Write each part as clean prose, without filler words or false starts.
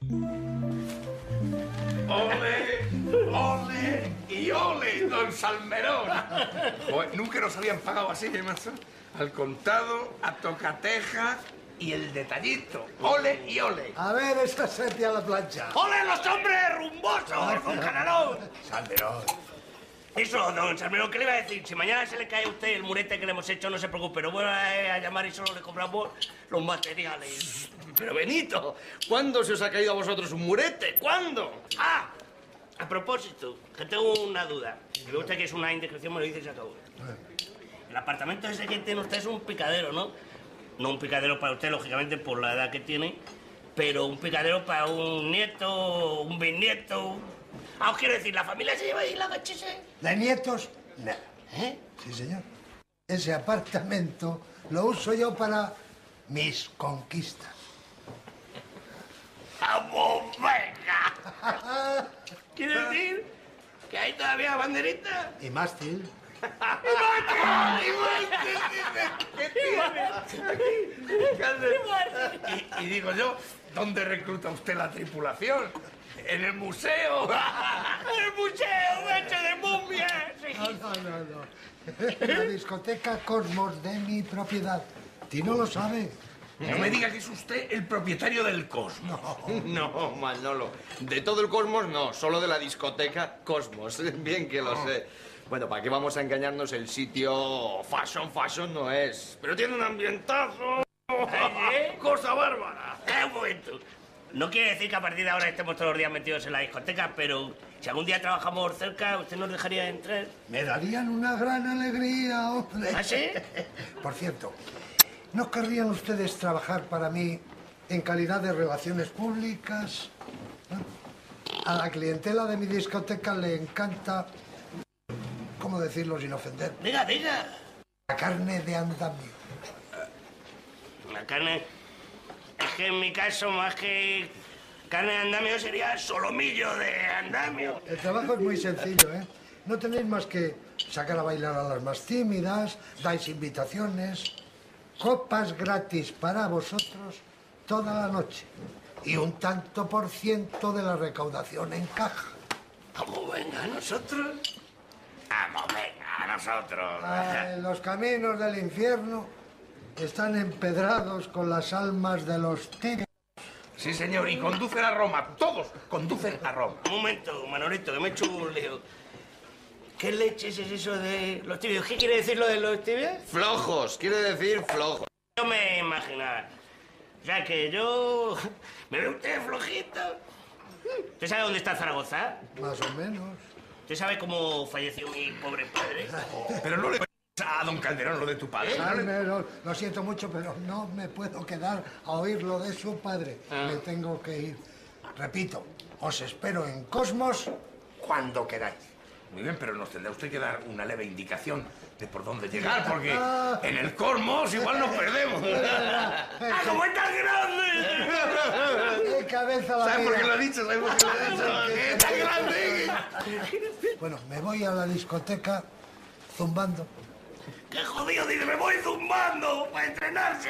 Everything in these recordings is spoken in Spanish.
¡Ole! ¡Ole! ¡Y ole, don Salmerón! Joder, nunca nos habían pagado así, ¿eh, macho? Al contado, a tocateja y el detallito. ¡Ole y ole! A ver esta sepia a la plancha. ¡Ole los hombres rumbosos, don Canalón! Salmerón. Eso, don Salmerón, ¿qué le iba a decir? Si mañana se le cae a usted el murete que le hemos hecho, no se preocupe, no vuelva a llamar y solo le cobramos los materiales. Pero Benito, ¿cuándo se os ha caído a vosotros un murete? ¿Cuándo? ¡Ah! A propósito, que tengo una duda. Si me gusta que es una indiscreción, me lo dices y se acabó. El apartamento ese que tiene usted es un picadero, ¿no? No un picadero para usted, lógicamente, por la edad que tiene, pero un picadero para un nieto, un bisnieto. Ah, os quiero decir, ¿la familia se lleva ahí la gachese? De nietos, nada. ¿Eh? Sí, señor. Ese apartamento lo uso yo para mis conquistas. ¡Vamos, venga! ¿Quiere decir que hay todavía banderita? Y mástil. Y digo yo, ¿dónde recluta usted la tripulación? ¿En el museo? ¡En el museo hecho de momias! No. La discoteca Cosmos de mi propiedad. ¿Ti no lo sabe? No me diga que es usted el propietario del Cosmos. No, Manolo. De todo el Cosmos no, solo de la discoteca Cosmos. Bien que lo sé. Bueno, ¿para qué vamos a engañarnos? El sitio fashion no es. Pero tiene un ambientazo. ¿Eh? ¡Cosa bárbara! Un momento. No quiere decir que a partir de ahora estemos todos los días metidos en la discoteca, pero si algún día trabajamos cerca, ¿usted nos dejaría entrar? Me darían una gran alegría, hombre. ¿Ah, sí? Por cierto, ¿no querrían ustedes trabajar para mí en calidad de relaciones públicas? ¿No? A la clientela de mi discoteca le encanta, ¿cómo decirlo sin ofender? Diga. La carne de andamio. La carne... Es que en mi caso, más que carne de andamio, sería solomillo de andamio. El trabajo es muy sencillo, ¿eh? No tenéis más que sacar a bailar a las más tímidas, dais invitaciones, copas gratis para vosotros toda la noche. Y un tanto por ciento de la recaudación en caja. ¿Cómo venga nosotros? Vamos, venga, nosotros. Los caminos del infierno están empedrados con las almas de los tibios. Sí, señor, y conducen a Roma. Todos conducen a Roma. Un momento, Manolito, que me he hecho un lío. ¿Qué leches es eso de los tibios? ¿Qué quiere decir lo de los tibios? Flojos, quiere decir flojos. Yo me imaginaba. O sea, que yo... ¿Me ve usted flojito? ¿Usted sabe dónde está Zaragoza? Más o menos. ¿Usted sabe cómo falleció mi pobre padre? Pero no le a don Calderón lo de tu padre. Salmerón, lo siento mucho, pero no me puedo quedar a oír lo de su padre. Me tengo que ir. Repito, os espero en Cosmos cuando queráis. Muy bien, pero nos tendrá usted que dar una leve indicación de por dónde llegar, porque en el Cosmos igual nos perdemos. ¡Ah, cómo es tan grande! ¡Qué cabeza la ¿Sabes por qué mía! lo ha dicho? ¿Sabes por qué lo ha dicho? ¡Es tan grande! Bueno, me voy a la discoteca zumbando. ¡Qué jodido! Dice, me voy zumbando para entrenarse.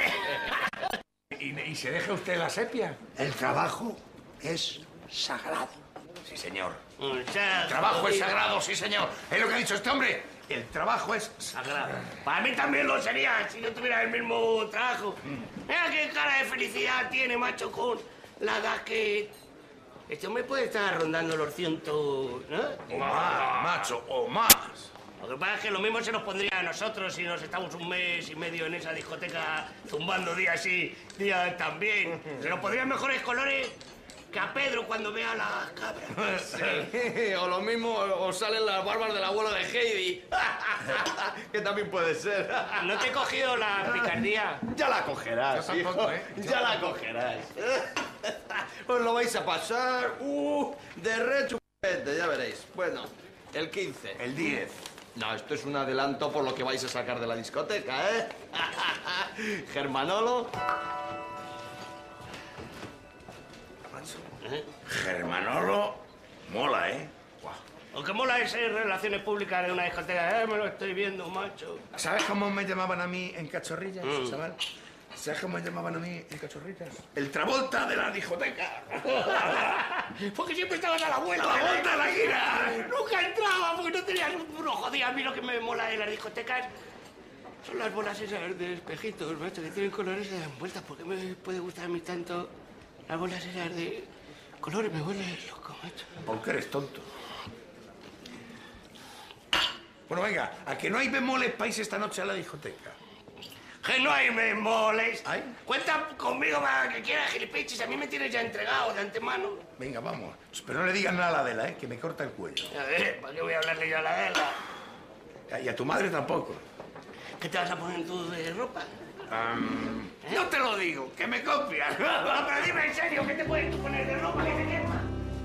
¿Y se deja usted la sepia? El trabajo es sagrado. Sí, señor. O sea, El trabajo es sagrado, sí, señor. Es lo que ha dicho este hombre. El trabajo es sagrado. Para mí también lo sería si yo tuviera el mismo trabajo. Mira qué cara de felicidad tiene, macho, con la edad que... Este hombre puede estar rondando los 100, ¿no? o más, macho, o más. Lo que pasa es que lo mismo se nos pondría a nosotros si nos estamos un mes y medio en esa discoteca zumbando día sí, día también. Se nos pondrían mejores colores que a Pedro cuando vea las cabras. Sí, o lo mismo, o salen las barbas del abuelo de Heidi. Que también puede ser. ¿No te he cogido la picardía? Ya la cogerás. Yo tampoco, hijo. ¿eh? Ya la cogerás. Os lo vais a pasar de rechupete, ya veréis. Bueno, el 15. El 10. No, esto es un adelanto por lo que vais a sacar de la discoteca, ¿eh? Germanolo. Germanolo mola, ¿eh? Lo que mola es ser relaciones públicas de una discoteca. Me lo estoy viendo, macho. ¿Sabes cómo me llamaban a mí en Cachorrilla, chaval? ¿Sabes cómo me llamaban a mí el cachorritas? El Travolta de la discoteca. Porque siempre estabas a la vuelta. ¡A la vuelta de la esquina! Nunca entraba porque no tenías un ojo. A mí lo que me mola de las discotecas son las bolas esas de espejitos, macho, que tienen colores y dan vueltas. ¿Por qué me puede gustar a mí tanto las bolas esas de colores? Me vuelven loco, macho. Porque eres tonto. Bueno, venga, ¿a que no hay bemoles para irse esta noche a la discoteca? Que no hay bemoles. ¿Ay? Cuenta conmigo para que quieras, gilipichis. A mí me tienes ya entregado de antemano. Venga, vamos. Pero no le digas nada a la Adela, ¿eh? Que me corta el cuello. A ver, ¿para qué voy a hablarle yo a la Adela? Y a tu madre tampoco. ¿Qué te vas a poner tú de ropa? No te lo digo, que me copias. No, pero dime en serio, ¿qué te puedes tú poner de ropa que te quema?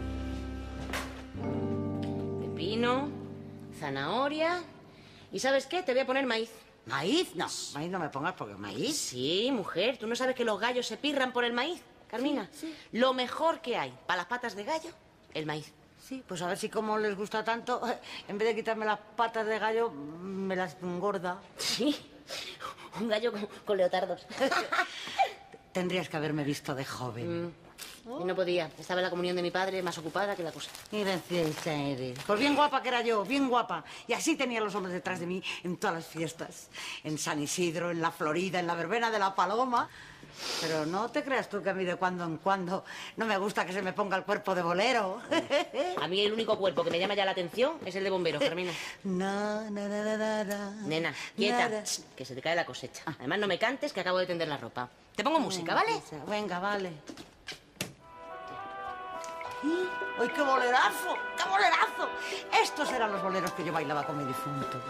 Pepino, zanahoria... ¿Y sabes qué? Te voy a poner maíz. ¿Maíz? No, maíz no me pongas porque maíz. Sí, mujer. ¿Tú no sabes que los gallos se pirran por el maíz, Carmina? Sí. Lo mejor que hay para las patas de gallo, el maíz. Sí, pues a ver si como les gusta tanto, en vez de quitarme las patas de gallo, me las engorda. Sí, un gallo con leotardos. Tendrías que haberme visto de joven. Y no podía. Estaba en la comunión de mi padre, más ocupada que la cosa. Y graciosa eres. Pues bien guapa que era yo, bien guapa. Y así tenía los hombres detrás de mí en todas las fiestas. En San Isidro, en la Florida, en la verbena de la Paloma. Pero no te creas tú que a mí de cuando en cuando no me gusta que se me ponga el cuerpo de bolero. A mí el único cuerpo que me llama ya la atención es el de bomberos, Carmina. No, Nena, quieta, que se te cae la cosecha. Además, no me cantes, que acabo de tender la ropa. Te pongo música, ¿vale? Venga, vale. ¡Ay, qué bolerazo! ¡Qué bolerazo! Estos eran los boleros que yo bailaba con mi difunto.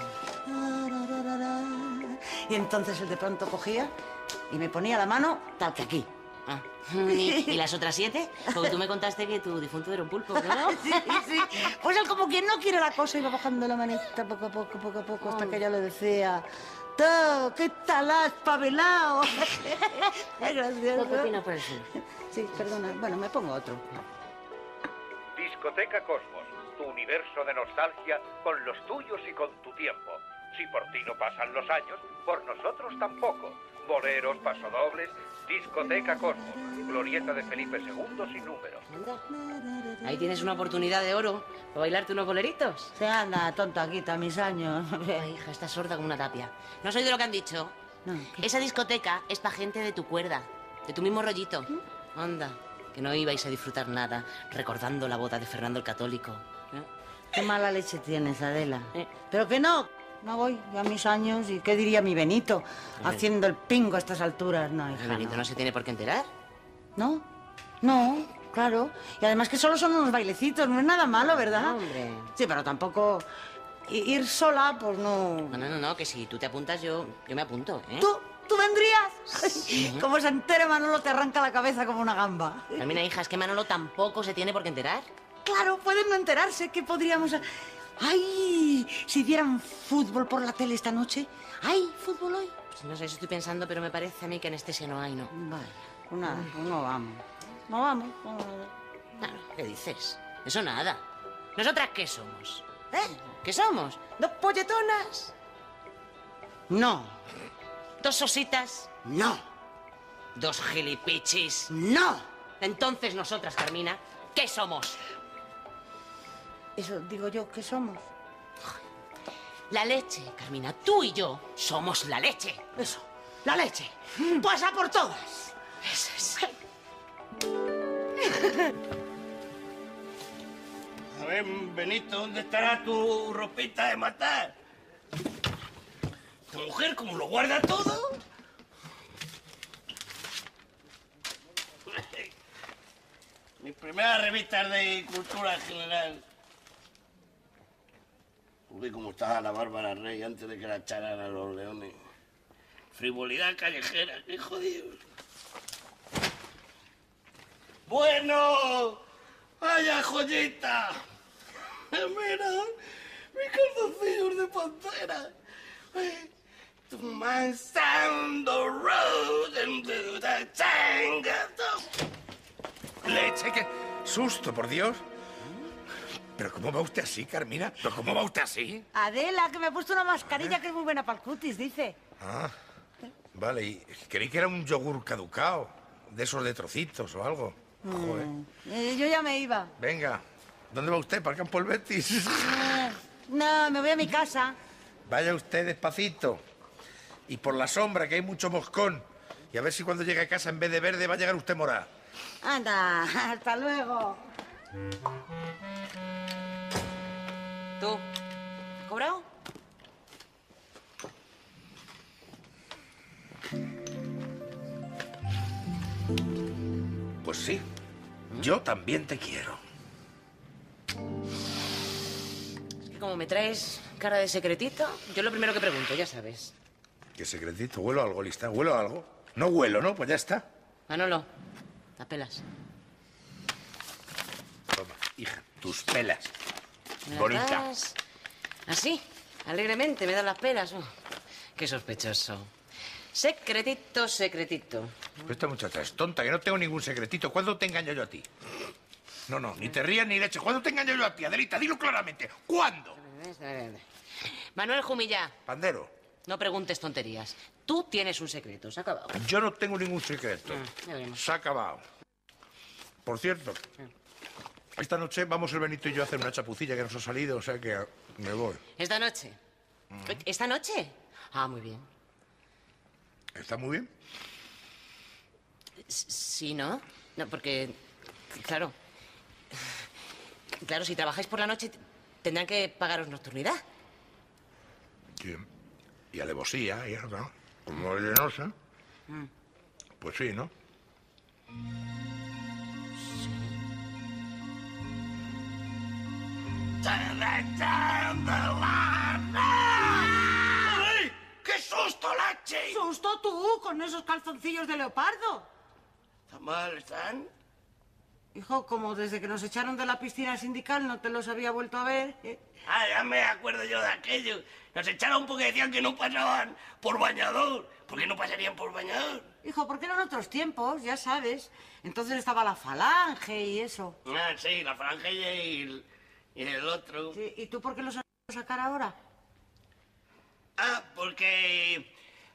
Y entonces él de pronto cogía y me ponía la mano tal que aquí. Ah. ¿Y las otras 7? Porque tú me contaste que tu difunto era un pulpo, ¿no? Sí, sí. Pues él como quien no quiere la cosa iba bajando la manita poco a poco, hasta que yo le decía... ¡Tú, qué tal has pavilao! ¡Qué gracioso! ¿Qué opinas por eso? Sí, perdona. Bueno, me pongo otro. Discoteca Cosmos, tu universo de nostalgia con los tuyos y con tu tiempo. Si por ti no pasan los años, por nosotros tampoco. Boleros, pasodobles, Discoteca Cosmos, glorieta de Felipe II sin número. Anda. Ahí tienes una oportunidad de oro para bailarte unos boleritos. Se anda, tonta, quita mis años. Ay, hija, estás sorda como una tapia. ¿No has oído lo que han dicho? No, ¿qué? Esa discoteca es pa' gente de tu cuerda, de tu mismo rollito. Anda, que no ibais a disfrutar nada recordando la boda de Fernando el Católico. Qué mala leche tienes, Adela. Pero que no voy a mis años. ¿Y qué diría mi Benito haciendo el pingo a estas alturas? No, hija, El Benito no se tiene por qué enterar. No, claro. Y además que solo son unos bailecitos, no es nada malo, ¿verdad? Hombre. Sí, pero tampoco ir sola, pues no... No, que si tú te apuntas, yo me apunto, ¿eh? ¿Tú vendrías? Como se entere Manolo te arranca la cabeza como una gamba. Carmina, hija, es que Manolo tampoco se tiene por qué enterar. Claro, pueden no enterarse. ¿Qué podríamos...? ¡Ay! Si dieran fútbol por la tele esta noche. ¿Hay fútbol hoy? Pues no sé, eso estoy pensando, pero me parece a mí que anestesia no hay, ¿no? Vaya, pues nada, pues no vamos. No vamos. Claro, ¿qué dices? Eso nada. ¿Nosotras qué somos? ¿Qué somos? ¿Dos polletonas? No. ¿Dos sositas? No. ¿Dos gilipichis? No. Entonces nosotras, Carmina, ¿qué somos? Eso digo yo, ¿qué somos? La leche, Carmina. Tú y yo somos la leche. Eso, la leche. Pues a por todas. Eso es. A ver, Benito, ¿dónde estará tu ropita de matar? ¿Tu mujer cómo lo guarda todo? Mis primeras revistas de cultura general. Uy, cómo estaba la Bárbara Rey antes de que la echaran a los leones. Frivolidad callejera, qué jodido. Bueno, vaya joyita. Mira, mis calzoncillos de pantera. To my sound the road and do the tango. Leche, qué susto, por Dios. ¿Pero cómo va usted así, Carmina? ¿Pero cómo va usted así? Adela, que me ha puesto una mascarilla que es muy buena para el cutis, dice. Ah, Vale, y creí que era un yogur caducado, de esos de trocitos o algo. Joder. Yo ya me iba. Venga, ¿dónde va usted? ¿Para el campo del Betis? No, me voy a mi casa. Vaya usted despacito. Y por la sombra, que hay mucho moscón. Y a ver si cuando llegue a casa, en vez de verde, va a llegar usted morada. Anda, hasta luego. ¿Tú? ¿Cobrado? Pues sí, yo también te quiero. Es que como me traes cara de secretito, yo lo primero que pregunto, ya sabes. ¿Qué secretito? ¿Huelo algo, lista? ¿Huelo algo? No huelo, ¿no? Pues ya está. Manolo, las pelas. Toma, hija, tus pelas. ¿Me las Bonita. das? Así, alegremente, me das las pelas. Oh, qué sospechoso. Secretito, secretito. Pero esta muchacha es tonta, que no tengo ningún secretito. ¿Cuándo te engaño yo a ti? No, ni te rías ni leche. ¿Cuándo te engaño yo a ti, Adelita? Dilo claramente. ¿Cuándo? Manuel Jumilla, Pandero, no preguntes tonterías. Tú tienes un secreto, se ha acabado. yo no tengo ningún secreto. Ya veremos. Se ha acabado. Por cierto, esta noche vamos el Benito y yo a hacer una chapucilla que nos ha salido, o sea que me voy. ¿Esta noche? ¿Esta noche? Ah, muy bien. ¿Está muy bien? Sí, ¿no? No, porque, claro, si trabajáis por la noche tendrán que pagaros nocturnidad. Sí. Y alevosía, y eso, ¿no? Como llenosa. Pues sí, ¿no? ¡Ay! ¡Qué susto, Lache! ¿Susto tú con esos calzoncillos de leopardo? ¿Tan mal están? Hijo, como desde que nos echaron de la piscina sindical no te los había vuelto a ver. Ah, ya me acuerdo yo de aquello. Nos echaron porque decían que no pasaban por bañador. ¿Por qué no pasarían por bañador? Hijo, porque eran otros tiempos, ya sabes. Entonces estaba la falange y eso. Ah, sí, la falange y el otro. Sí, ¿y tú por qué los has ido a sacar ahora? Ah, porque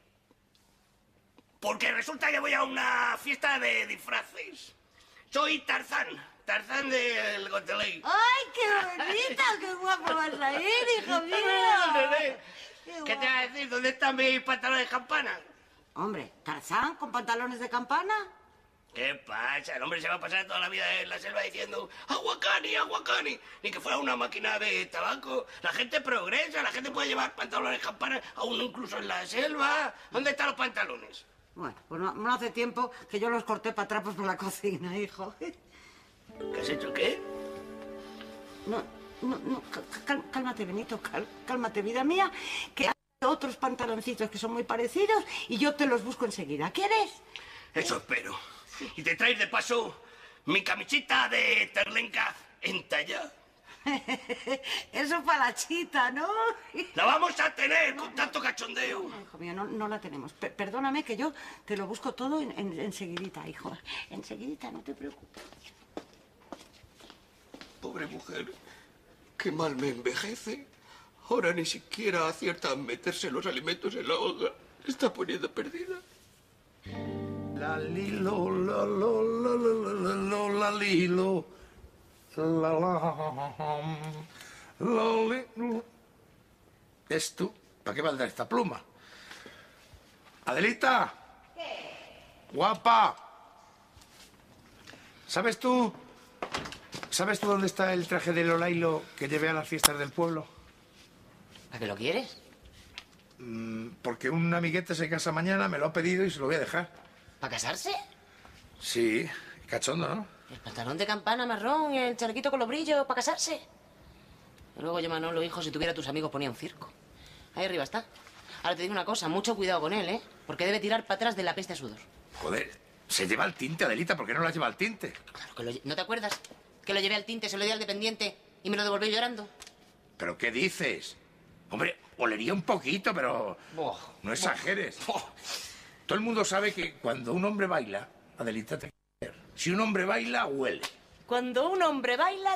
resulta que voy a una fiesta de disfraces. Soy Tarzán del Goteley. ¡Ay, qué bonita! ¡Qué guapo vas a ir, hijo mío! ¿Qué te va a decir? ¿Dónde están mis pantalones de campana? Hombre, ¿Tarzán con pantalones de campana? ¿Qué pasa? El hombre se va a pasar toda la vida en la selva diciendo aguacani, aguacani. Ni que fuera una máquina de tabaco. La gente progresa, la gente puede llevar pantalones de campana aún incluso en la selva. ¿Dónde están los pantalones? Bueno, pues no hace tiempo que yo los corté para trapos por la cocina, hijo. ¿Qué has hecho qué? No, cálmate, Benito, cálmate, vida mía, que hay otros pantaloncitos que son muy parecidos y yo te los busco enseguida. ¿Quieres? Eso espero. Y te traes de paso mi camisita de terlenca entallada. Eso para la chita, ¿no? La vamos a tener con tanto cachondeo. No, hijo mío, no la tenemos. Perdóname que yo te lo busco todo enseguidita, hijo. Enseguidita, no te preocupes. Pobre mujer, qué mal me envejece. Ahora ni siquiera acierta a meterse los alimentos en la hoja. Se está poniendo perdida. La lilo, la lo, la la la la lilo, la la ¿Es tú? ¿Para qué valdrá esta pluma? Adelita. ¿Qué? Guapa. ¿Sabes tú dónde está el traje de Lolailo que llevé a las fiestas del pueblo? ¿Para qué lo quieres? Porque un amiguete se casa mañana, me lo ha pedido y se lo voy a dejar. ¿Para casarse? Sí, cachondo, ¿no? El pantalón de campana marrón y el chalequito con los brillos para casarse. Y luego yo, Manolo, hijo, si tuviera tus amigos ponía un circo. Ahí arriba está. Ahora te digo una cosa, mucho cuidado con él, ¿eh? Porque debe tirar para atrás de la peste a sudor. Joder, se lleva el tinte, Adelita, ¿por qué no la lleva el tinte? Claro que ¿no te acuerdas? Que lo llevé al tinte, se lo di al dependiente y me lo devolvió llorando. ¿Pero qué dices? Hombre, olería un poquito, pero no exageres. Todo el mundo sabe que cuando un hombre baila, Adelita te quiere. Si un hombre baila, huele. Cuando un hombre baila,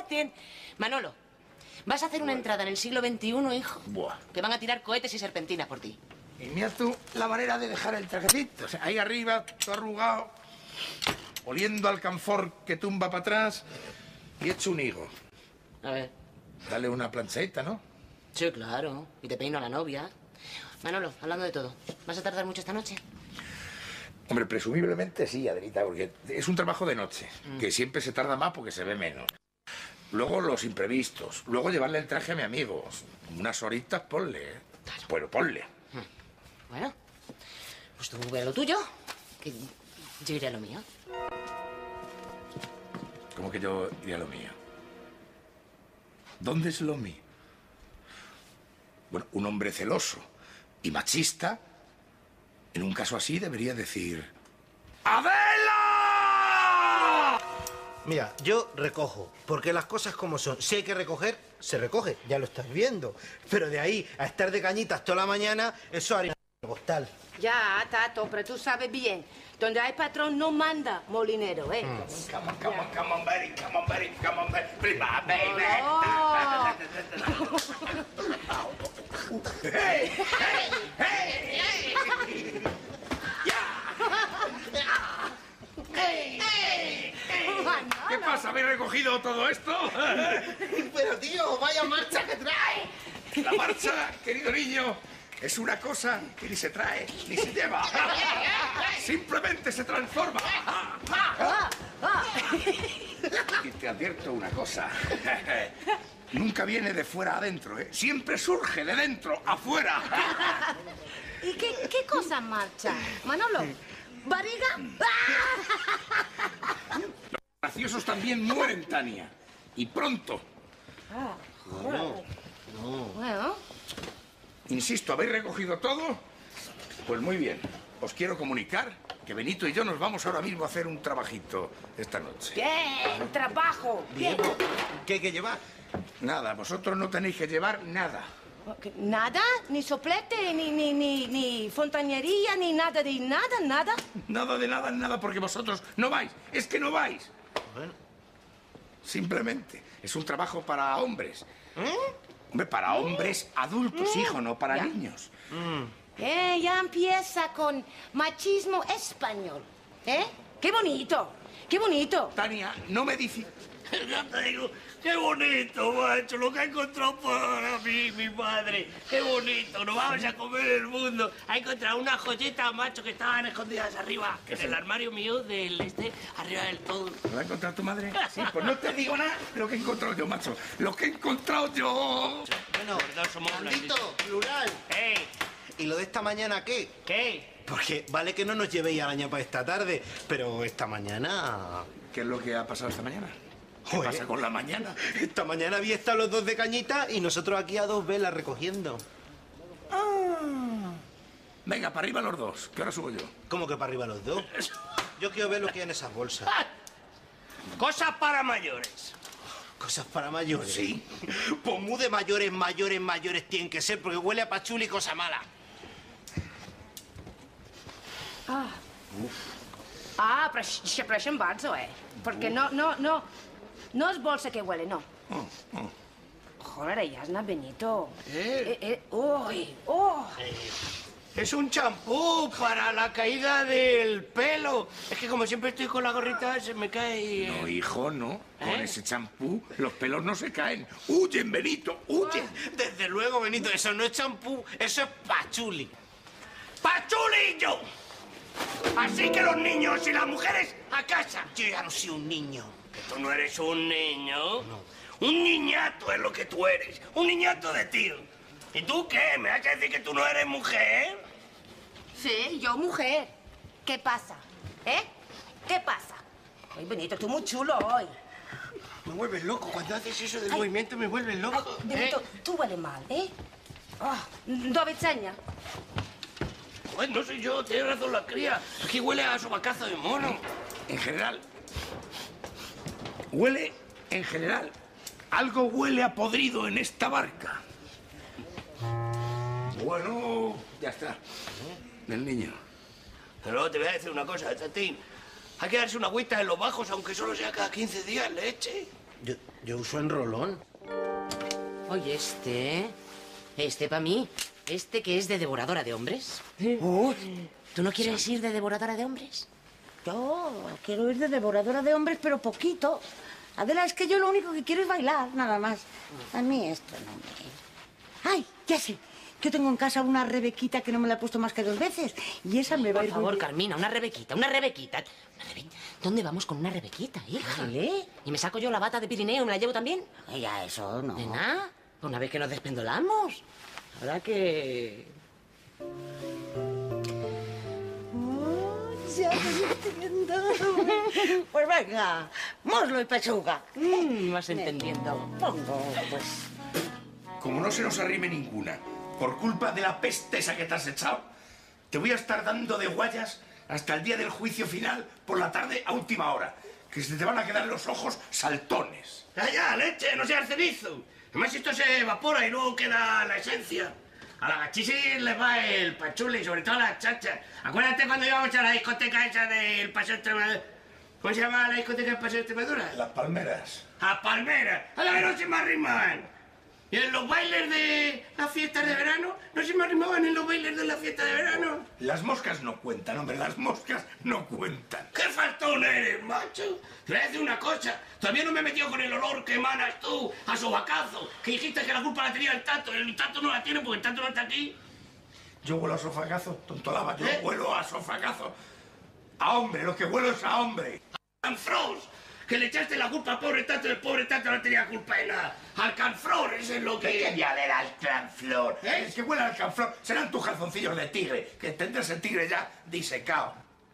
Manolo, vas a hacer una entrada en el siglo XXI, hijo. Buah. Que van a tirar cohetes y serpentinas por ti. Y mira tú la manera de dejar el trajecito. O sea, ahí arriba, todo arrugado, oliendo al canfor que tumba para atrás y hecho un higo. A ver. Dale una plancheta, ¿no? Sí, claro. Y te peino a la novia. Manolo, hablando de todo, ¿vas a tardar mucho esta noche? Hombre, presumiblemente sí, Adelita, porque es un trabajo de noche, que siempre se tarda más porque se ve menos. Luego los imprevistos, luego llevarle el traje a mi amigo. Unas horitas, ponle, ¿eh? Claro. Bueno, ponle. Bueno, pues tú ve a lo tuyo, que yo iré a lo mío. ¿Cómo que yo iré a lo mío? ¿Dónde es lo mío? Bueno, un hombre celoso y machista, en un caso así debería decir... ¡Adela! Mira, yo recojo, porque las cosas como son. Si hay que recoger, se recoge, ya lo estás viendo. Pero de ahí a estar de cañitas toda la mañana, eso haría costal. Ya, Tato, pero tú sabes bien, donde hay patrón no manda molinero, ¿eh? Come on, come on, come on, baby, come on, baby, come on, baby, please, baby. Oh. Hey, hey, hey, hey. ¿Qué pasa? ¿Habéis recogido todo esto? Pero, tío, vaya marcha que trae. La marcha, querido niño, es una cosa que ni se trae ni se lleva. Simplemente se transforma. Y te advierto una cosa. Nunca viene de fuera adentro, ¿eh? Siempre surge de dentro afuera. ¿Y qué cosa marcha? Manolo, ¿barriga? Los graciosos también mueren, Tania. Y pronto. Bueno, Insisto, ¿habéis recogido todo? Pues muy bien. Os quiero comunicar que Benito y yo nos vamos ahora mismo a hacer un trabajito esta noche. bien, trabajo, bien. ¿Qué hay que llevar? Nada, vosotros no tenéis que llevar nada. ¿Nada? ¿Ni soplete, ni fontanería, ni nada de nada, nada? Nada de nada, nada, porque vosotros no vais. Es que no vais. Bueno. Simplemente. Es un trabajo para hombres. Hombre, para hombres adultos, hijo, no para Ya. niños. Ya empieza con machismo español, ¿eh? ¡Qué bonito! ¡Qué bonito! Tania, no me dices... Ya te digo, qué bonito, macho, lo que ha encontrado para mí, mi madre. Qué bonito, nos vamos a comer el mundo. Ha encontrado unas joyetas, macho, que estaban escondidas arriba, en el armario mío arriba del todo. ¿Lo ha encontrado tu madre? Sí, pues no te digo nada de lo que he encontrado yo, macho. Lo que he encontrado yo... Bueno, Los dos somos Carlito, blanditos. plural. ¡Ey! ¿Y lo de esta mañana qué? ¿Qué? Porque vale que no nos llevéis araña para esta tarde, pero esta mañana... ¿Qué es lo que ha pasado esta mañana? ¿Qué Joder. pasa con la mañana? Esta mañana había estado los dos de cañita y nosotros aquí a 2 velas recogiendo. Venga, para arriba los dos, que ahora subo yo. ¿Cómo que para arriba los dos? Yo quiero ver lo que hay en esas bolsas. Cosas para mayores. Cosas para mayores. Sí. Pues muy de mayores, mayores tienen que ser, porque huele a pachuli y cosa mala. Però això em vaig, Perquè no és bolsa que huele, no. Joder, ya es Benito. ¡Uy! ¡Oh! Es un champú para la caída del pelo. Es que como siempre estoy con la gorrita, se me cae... No, hijo, no. Con ese champú los pelos no se caen. ¡Huyen, Benito! ¡Huyen! Desde luego, Benito, eso no es champú, eso es pachuli. ¡Pachulillo! Así que los niños y las mujeres a casa. Yo ya no soy un niño. Que tú no eres un niño. No. Un niñato es lo que tú eres. Un niñato de tío. ¿Y tú qué? ¿Me vas a decir que tú no eres mujer? Sí, yo mujer. ¿Qué pasa? ¿Qué pasa? Ay, Benito, tú muy chulo hoy. Me vuelves loco. Cuando haces eso del movimiento me vuelves loco. Ay, Benito, tú hueles mal, ¿Dónde enseña? Pues no soy yo, tiene razón la cría. Aquí huele a sobacazo de mono. En general. Huele, en general. Algo huele a podrido en esta barca. Bueno, ya está. Del niño. Pero te voy a decir una cosa, Chatín. Hay que darse una agüita en los bajos, aunque solo sea cada 15 días leche. Yo uso enrolón. Oye, este para mí. ¿Este que es de devoradora de hombres? ¿Tú no quieres ir de devoradora de hombres? Yo quiero ir de devoradora de hombres, pero poquito. Adela, es que yo lo único que quiero es bailar, nada más. A mí esto no me... ¡Ay, ya sé! Yo tengo en casa una Rebequita que no me la he puesto más que 2 veces. Y esa me va a ir... Por favor, Carmina, una Rebequita, una Rebequita. ¿Dónde vamos con una Rebequita, hija? ¿Qué? ¿Y me saco yo la bata de Pirineo y me la llevo también? Ya, eso no. Nena, una vez que nos despendolamos. Ahora que... Ya te entiendo. Pues venga, muslo y pechuga. Vas entendiendo. Pongo, pues... Como no se nos arrime ninguna, por culpa de la peste esa que te has echado, te voy a estar dando de guayas hasta el día del juicio final por la tarde a última hora, que se te van a quedar los ojos saltones. Ya, leche, no seas cenizo. Además esto se evapora y luego queda la esencia. A la gachisis le va el pachuli, sobre todo a las chachas. Acuérdate cuando íbamos a la discoteca esa del Paseo Extremadura. ¿Cómo se llama la discoteca del Paseo Extremadura? Las palmeras. ¡A Palmera! ¡A la que no se me arriman! ¿Y en los bailes de las fiestas de verano? ¿No se me arrimaban en los bailes de la fiesta de verano? Las moscas no cuentan, hombre, las moscas no cuentan. ¡Qué faltón eres, macho! Te voy a decir una cosa. Todavía no me he metido con el olor que emanas tú a sobacazo. Que dijiste que la culpa la tenía el Tato. El Tato no la tiene porque el Tato no está aquí. Yo huelo a sofagazo, tontolaba, yo huelo a sofagazo. A hombre, lo que huelo es a hombre. ¡Canfros! Que le echaste la culpa al pobre Tato y el pobre Tato no tenía culpa de nada. ¡Alcanflor! Eso es lo que... ¿Qué genial era alcanflor? El que huele a alcanflor serán tus calzoncillos de tigre, que tendrás el tigre ya disecado.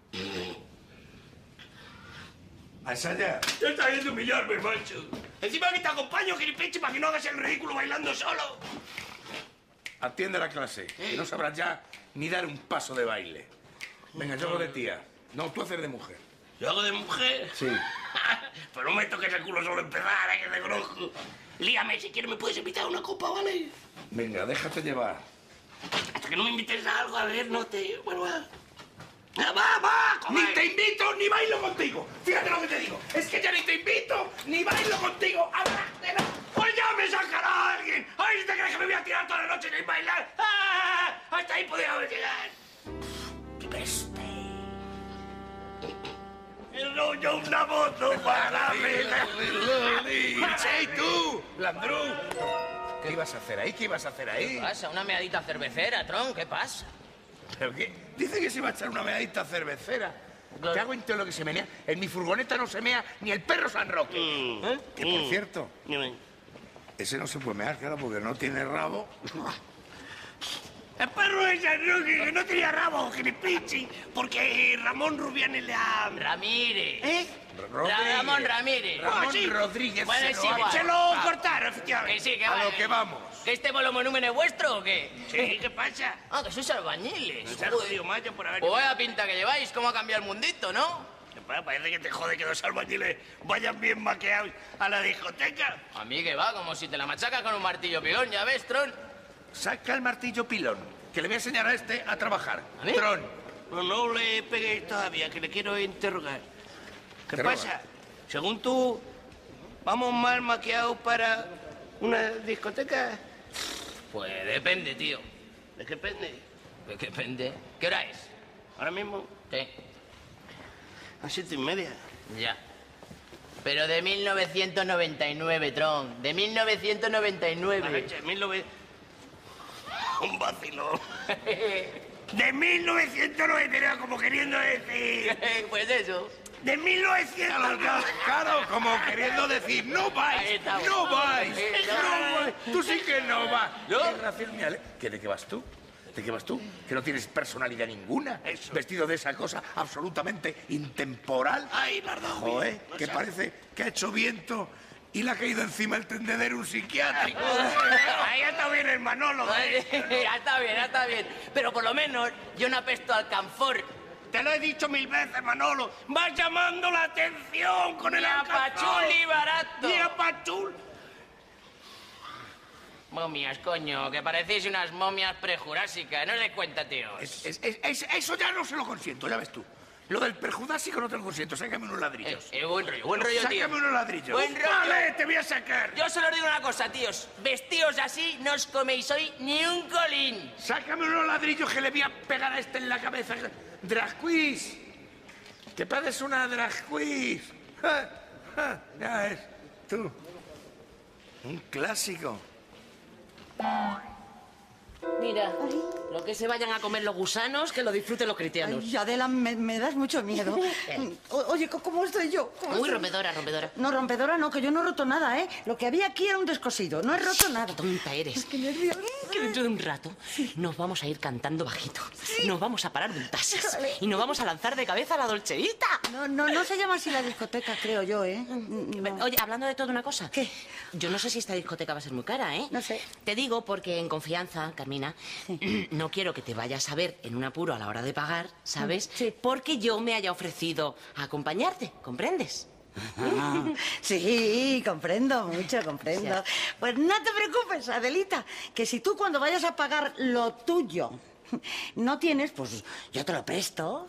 ¿A ensayar? Te está viendo humillarme, macho. Encima que te acompaño, gilipichi, para que no hagas el ridículo bailando solo. Atiende la clase, que no sabrás ya ni dar un paso de baile. Venga, yo hago de tía. No, tú haces de mujer. ¿Yo hago de mujer? Sí. Pero no me toques el culo solo empezar, que te conozco. Líame, si quieres me puedes invitar a una copa, ¿vale? Venga, déjate llevar. Hasta que no me invites a algo, a ver, no te... Bueno, va. ¡Va! Ni te invito ni bailo contigo. Fíjate lo que te digo. Es que ya ni te invito ni bailo contigo. ¡Pues ya me sacará alguien! ¡Ay, te crees que me voy a tirar toda la noche sin bailar! ¡Ah! Hasta ahí podía haber llegado. ¡Qué peste! El rollo una moto para ¡Hey, tú! ¡Landru! ¿Qué ibas a hacer ahí? ¿Qué ibas a hacer ahí? ¿Qué pasa? Una meadita cervecera, Tron, ¿qué pasa? ¿Pero qué? Dice que se va a echar una medallita cervecera. ¿Te hago en todo lo que se menea? En mi furgoneta no se mea ni el perro San Roque. Que por cierto, ese no se puede mear, claro, porque no tiene rabo. El perro de San Roque, que no tenía rabo, gilipichi, porque Ramón Rubianes le ha... Ramírez. Rodríguez. Ramón Ramírez. Ramón Rodríguez. Bueno, se sí, lo ha- Se lo cortaron, efectivamente. Que sí, que A vale. lo que vamos. ¿Que este volumen es vuestro o qué? Sí, ¿qué pasa? Ah, que sois albañiles. Se ha jodido, macho, por haber... Pues vaya pinta que lleváis, cómo ha cambiado el mundito, ¿no? Parece que te jode que los albañiles vayan bien maqueados a la discoteca. A mí que va, como si te la machacas con un martillo pilón, ¿ya ves, Tron? Saca el martillo pilón, que le voy a enseñar a este a trabajar. ¿A mí? Tron. No le peguéis todavía, que le quiero interrogar. ¿Qué Interroga. pasa? Según tú, ¿vamos mal maqueados para una discoteca? Pues depende, tío. ¿De qué depende? Pues que depende. ¿Qué hora es? Ahora mismo, Sí. a 7:30. Ya. Pero de 1999, Tron. De 1999. La leche, 1900... Un vacilo. De 1999, como queriendo decir... Pues eso. De 1900... Claro, como queriendo decir, no Ahí vais, estamos. no vais, No. no vais. Tú sí que no vas. ¿No? Qué ración, mira, ¿qué de qué vas tú? ¿De qué vas tú? Que no tienes personalidad ninguna. Eso. Vestido de esa cosa absolutamente intemporal. Ay, la has dado Joder, bien. No que sabes. parece que ha hecho viento y le ha caído encima el tendedero un psiquiátrico. Ahí está bien el Manolo. Ya está bien, ya está bien. Pero por lo menos yo no apesto al canfor. Te lo he dicho 1000 veces, Manolo. Vas llamando la atención con el Ni a alcanzor. pachul ni barato. Ni a pachul. Momias, coño, que parecéis unas momias prejurásicas. No le cuenta, tío. Eso ya no se lo consiento, ya ves tú. Lo del perjudásico no te lo consiento. Sácame unos ladrillos. Buen rollo, tío. Sácame unos ladrillos. Buen rollo. Vale, te voy a sacar. Yo solo os digo una cosa, tíos. Vestidos así no os coméis hoy ni un colín. Sácame unos ladrillos que le voy a pegar a este en la cabeza. Drag quiz. Que pareces una drag quiz. Ya ves, tú. Un clásico. Mira, lo que se vayan a comer los gusanos, que lo disfruten los cristianos. Ay, Adela, me das mucho miedo. Oye, ¿cómo estoy yo? Muy rompedora, rompedora. No, rompedora no, que yo no he roto nada, ¿eh? Lo que había aquí era un descosido. No he roto nada. Qué tonta eres. Qué nervios. Que dentro de un rato nos vamos a ir cantando bajito. Nos vamos a parar de un taxis. Y nos vamos a lanzar de cabeza a la dolceíta. No se llama así la discoteca, creo yo, ¿eh? No. Oye, hablando de todo una cosa. ¿Qué? Yo no sé si esta discoteca va a ser muy cara, ¿eh? No sé. Te digo porque en confianza, Carmina, no quiero que te vayas a ver en un apuro a la hora de pagar, ¿sabes? Sí. Porque yo me haya ofrecido a acompañarte, ¿comprendes? Sí, comprendo, mucho, comprendo. Sí. Pues no te preocupes, Adelita, que si tú cuando vayas a pagar lo tuyo no tienes, pues yo te lo presto.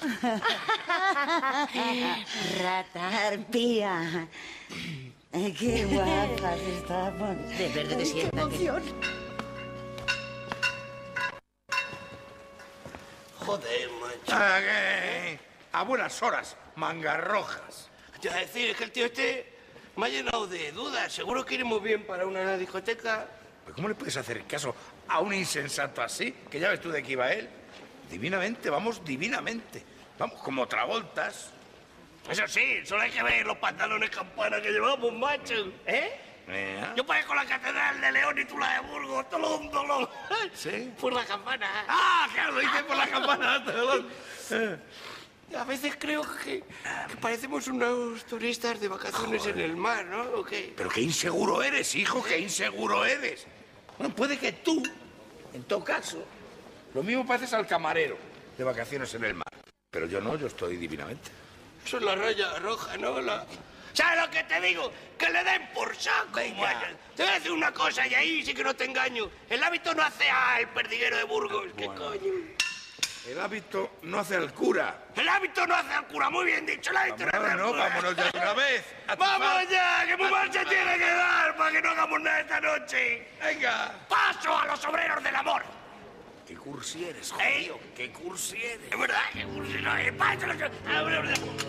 Rata. Arpía. Qué guapas estamos. De verde te sienta. ¡Qué emoción! Joder, macho. A buenas horas, mangas rojas. Te voy a decir, es que el tío este me ha llenado de dudas. Seguro que iré muy bien para una discoteca. ¿Pero cómo le puedes hacer caso a un insensato así? Que ya ves tú de qué iba él. Divinamente, vamos divinamente. Vamos, como Travoltas. Eso sí, solo hay que ver los pantalones campana que llevamos, macho. ¿Eh? Yo parezco la Catedral de León y tú la de Burgos. Tolón, tolón. ¿Sí? Por la campana. ¡Ah, claro, lo hice por la campana! Tolón. A veces creo que parecemos unos turistas de vacaciones en el mar, ¿no? ¿O qué? Pero qué inseguro eres, hijo, qué inseguro eres. Bueno, puede que tú, en todo caso, lo mismo pareces al camarero de vacaciones en el mar. Pero yo no, yo estoy divinamente. Eso es la raya roja, ¿no? ¿Sabes lo que te digo? Que le den por saco. Venga. Te voy a decir una cosa y ahí sí que no te engaño. El hábito no hace al perdiguero de Burgos. ¿Qué coño? El hábito no hace al cura. El hábito no hace al cura. Muy bien dicho. El hábito no hace al cura. Vámonos ya de una vez. ¡Vamos ya! ¡Que muy mal se tiene que dar para que no hagamos nada esta noche! Venga. ¡Paso a los obreros del amor! ¿Qué cursi eres, jodido? ¿Qué cursi eres? Es verdad, que cursi no es. ¡Paso a los obreros del amor!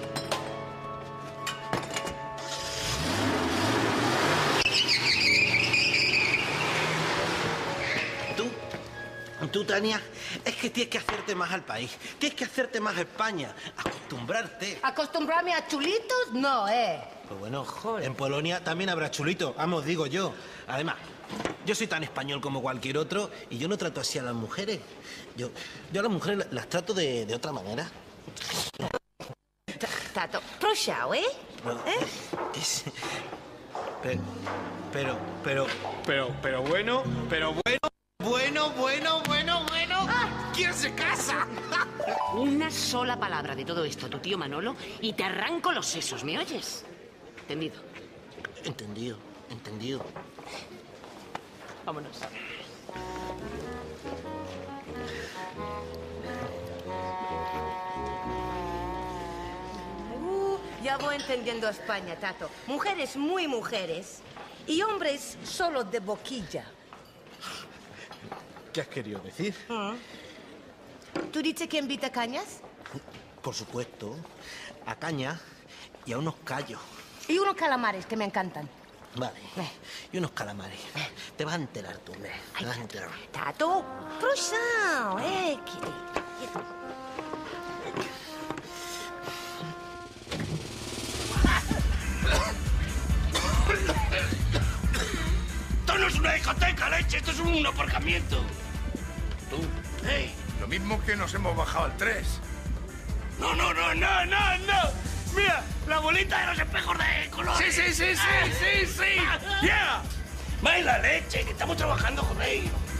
Tú, Tania, es que tienes que hacerte más al país. Tienes que hacerte más a España. Acostumbrarte. ¿Acostumbrarme a chulitos? No, Pues bueno, en Polonia también habrá chulito. Vamos, digo yo. Además, yo soy tan español como cualquier otro y yo no trato así a las mujeres. Yo a las mujeres las trato de otra manera. Tato, prošao, Bueno, pero bueno. ¿Quién se casa? Una sola palabra de todo esto a tu tío Manolo y te arranco los sesos, ¿me oyes? ¿Entendido? Entendido. Vámonos. Ya voy entendiendo España, Tato. Mujeres muy mujeres y hombres solo de boquilla. ¿Qué has querido decir? ¿Tú dices que invita cañas? Por supuesto, a caña y a unos callos. Y unos calamares que me encantan. Vale, y unos calamares. Te vas a enterar tú, te vas a enterar. Tato, prošao, Esto no es una discoteca, leche, esto es un aparcamiento. Tú. Lo mismo que nos hemos bajado al 3. No. Mira, la bolita de los espejos de colores. Sí. ¡Yeah! Baila, leche, que estamos trabajando, joder.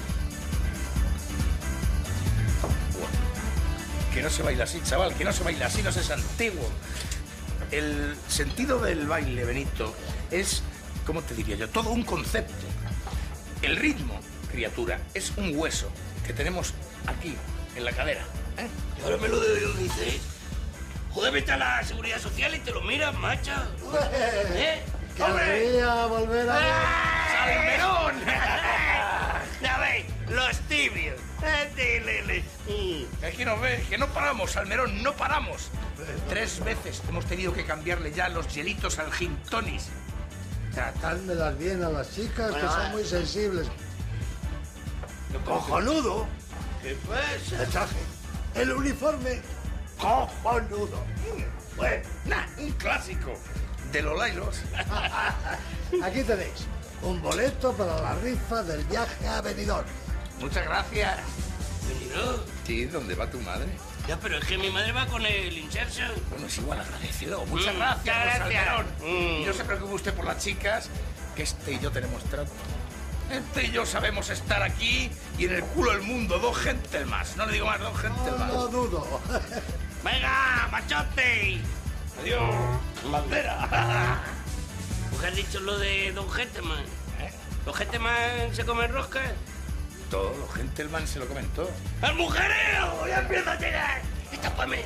Que no se baila así, chaval, que no se baila así, no seas antiguo. El sentido del baile, Benito, es, ¿cómo te diría yo? Todo un concepto. El ritmo, criatura, es un hueso que tenemos aquí, en la cadera. Ahora me lo dices. Joder, vete a la Seguridad Social y te lo miras, macho. ¿Eh? ¡Qué alegría volver a ver! ¡Salmerón! Ya veis, los tibios. Aquí nos ves, que no paramos, Salmerón, no paramos. 3 veces hemos tenido que cambiarle ya los hielitos al gin tonic. Tratádmelas bien a las chicas, que son muy sensibles. ¡Cojonudo! ¿Qué pasa? El traje, el uniforme, cojonudo. Bueno, un clásico de los Lailos. Aquí tenéis un boleto para la rifa del viaje a Benidorm. Muchas gracias. ¿Benidorm? Sí, ¿dónde va tu madre? Ya, pero es que mi madre va con el Insertion. Bueno, es igual agradecido. Muchas Muchas gracias, gracias. Salmerón. Y no se preocupe usted por las chicas, que este y yo tenemos trato. Este y yo sabemos estar aquí y en el culo del mundo, 2 gentlemen. No le digo más, 2 gentlemen. No dudo. ¡Venga, machote! Adiós, bandera. ¿Qué has dicho lo de Don Gentleman? ¿Los Gentleman se comen roscas? Todos los gentlemen se lo comentó. ¡El mujereo! ¡Ya empieza a llegar! ¡Estápame!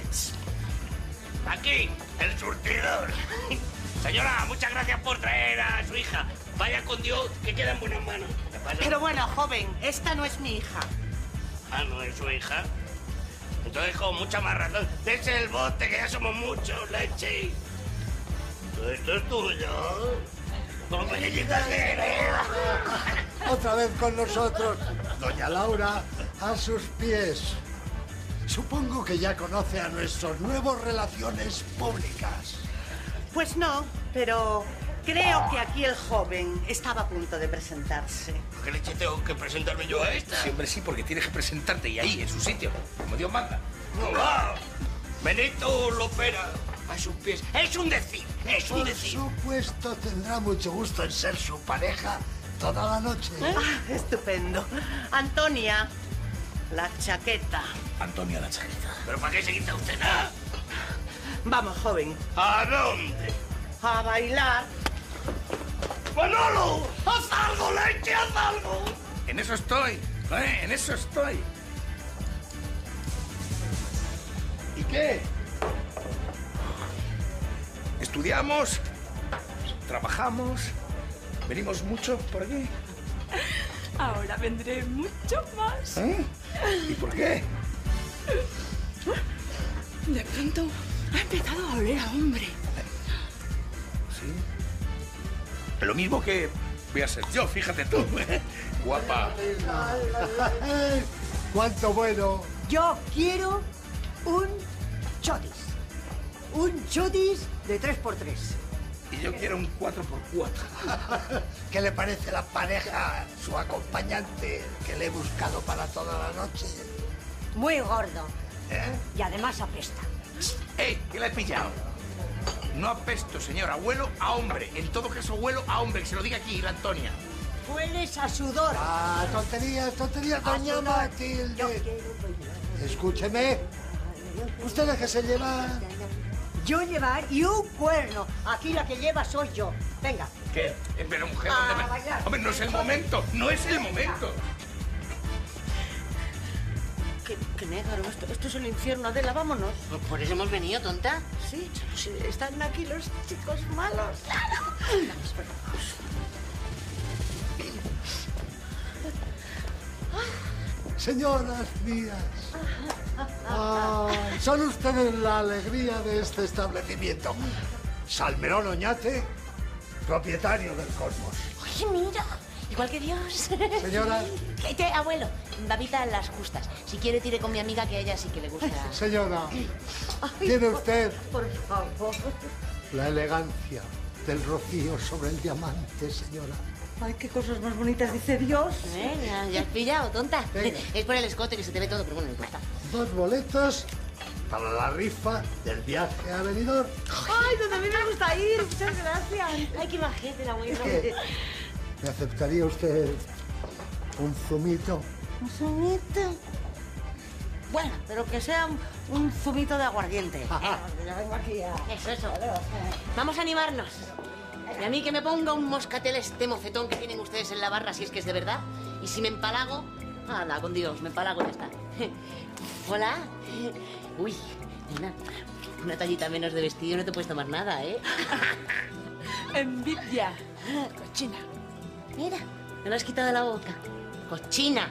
Aquí, el surtidor. Señora, muchas gracias por traer a su hija. Vaya con Dios, que queda en buenas manos. ¿Qué pasa? Pero bueno, joven, esta no es mi hija. Ah, ¿no es su hija? Entonces, con mucha más razón. Dese el bote, que ya somos muchos, leche. Todo esto es tuyo. Como pequeñita que eres. Otra vez con nosotros, doña Laura, a sus pies. Supongo que ya conoce a nuestros nuevos relaciones públicas. Pues no, pero creo que aquí el joven estaba a punto de presentarse. ¿Qué leche tengo que presentarme yo a esta? Sí, hombre, sí, porque tienes que presentarte y ahí, en su sitio, como Dios manda. No va. Benito Lopera, a sus pies. Es un decir, es un Por decir. supuesto, tendrá mucho gusto en ser su pareja toda la noche. Ah, estupendo. Antonia, la chaqueta. Antonia la chaqueta. ¿Pero para qué se quita usted nada? Vamos, joven, ¿A dónde? a bailar. ¡Manolo! ¡Haz algo, leche, haz algo! En eso estoy, en eso estoy. ¿Y qué? Estudiamos, trabajamos, venimos mucho por aquí. Ahora vendré mucho más. ¿Eh? ¿Y por qué? De pronto ha empezado a oler a hombre. Sí. Lo mismo que voy a ser yo, fíjate tú. Guapa. ¡Cuánto bueno! Yo quiero un chodis. Un chodis de 3x3. Y yo quiero un 4x4. ¿Qué le parece la pareja, su acompañante, que le he buscado para toda la noche? Muy gordo. ¿Eh? Y además apesta. ¡Ey! ¿Qué la he pillado? No apesto, señora. Huelo a hombre. En todo caso, huelo a hombre. Que se lo diga aquí, la Antonia. Hueles a sudor. Ah, tonterías, tonterías, doña sudor. Matilde. Yo quiero bailar. Escúcheme. Usted déjese llevar. Yo llevar y un cuerno. Aquí la que lleva soy yo. Venga. ¿Qué? Pero mujer, A ¿dónde me... bailar. Hombre, no es el momento. No es el momento. Qué negro, esto es el infierno, Adela, vámonos. Pues por eso hemos venido, tonta. Sí, están aquí los chicos malos. Claro. Vamos, vamos. Señoras mías, son ustedes la alegría de este establecimiento. Salmerón Oñate, propietario del Cosmos. Oye, mira, igual que Dios. Señora. Abuelo, babita las justas. Si quiere, tire con mi amiga, que a ella sí que le gusta. Señora, tiene usted Por favor. la elegancia del rocío sobre el diamante, señora. Ay, qué cosas más bonitas dice Dios. Ya has pillado, tonta. Venga. Es por el escote que se te ve todo, pero bueno, no importa. 2 boletos para la rifa del viaje a Benidorm. Ay, donde a mí me gusta ir. Muchas gracias. Ay, qué majete, el abuelo. ¿Me aceptaría usted un zumito? Un zumito. Bueno, pero que sea un zumito de aguardiente. Ya vengo aquí a... Eso. Vamos a animarnos. Y a mí que me ponga un moscatel este mocetón que tienen ustedes en la barra, si es que es de verdad. Y si me empalago, nada, con Dios, me empalago y ya está. Hola. Uy, nena. Una tallita menos de vestido no te puedes tomar nada, ¿eh? Envidia. Cochina. Mira, me lo has quitado de la boca. Cochina.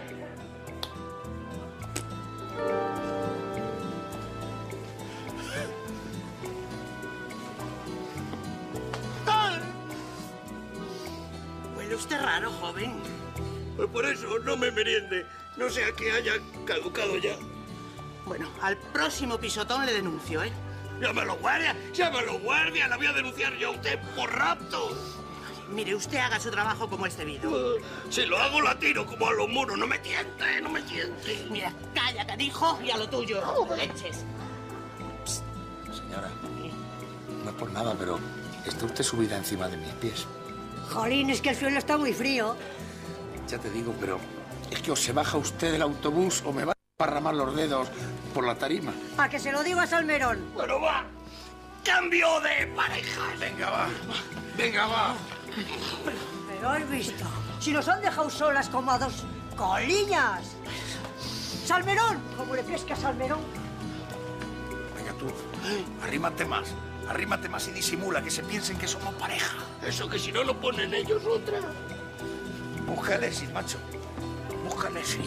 Huele usted raro, joven. Pues por eso no me meriende. No sea que haya caducado ya. Bueno, al próximo pisotón le denuncio, ¿eh? ¡Llámalo guardia! ¡Llámalo guardia! ¡La voy a denunciar yo a usted por rapto! Mire, usted haga su trabajo como es debido. Si lo hago, la tiro como a los muros. No me tiente, no me tiente. Mira, calla, canijo, y a lo tuyo. Leches. Señora, no es por nada, pero está usted subida encima de mis pies. Jolín, es que el suelo está muy frío. Ya te digo, pero es que o se baja usted del autobús o me va a parramar los dedos por la tarima. Para que se lo digo a Salmerón. Bueno, va. ¡Cambio de pareja! Venga, va. Venga, va. Pero has visto, si nos han dejado solas como a dos coliñas. Salmerón, ¿cómo le crees que a Salmerón? Venga tú, arrímate más y disimula, que se piensen que somos pareja. Eso que si no lo ponen ellos otra. Busca Alexis, macho. Busca Alexis.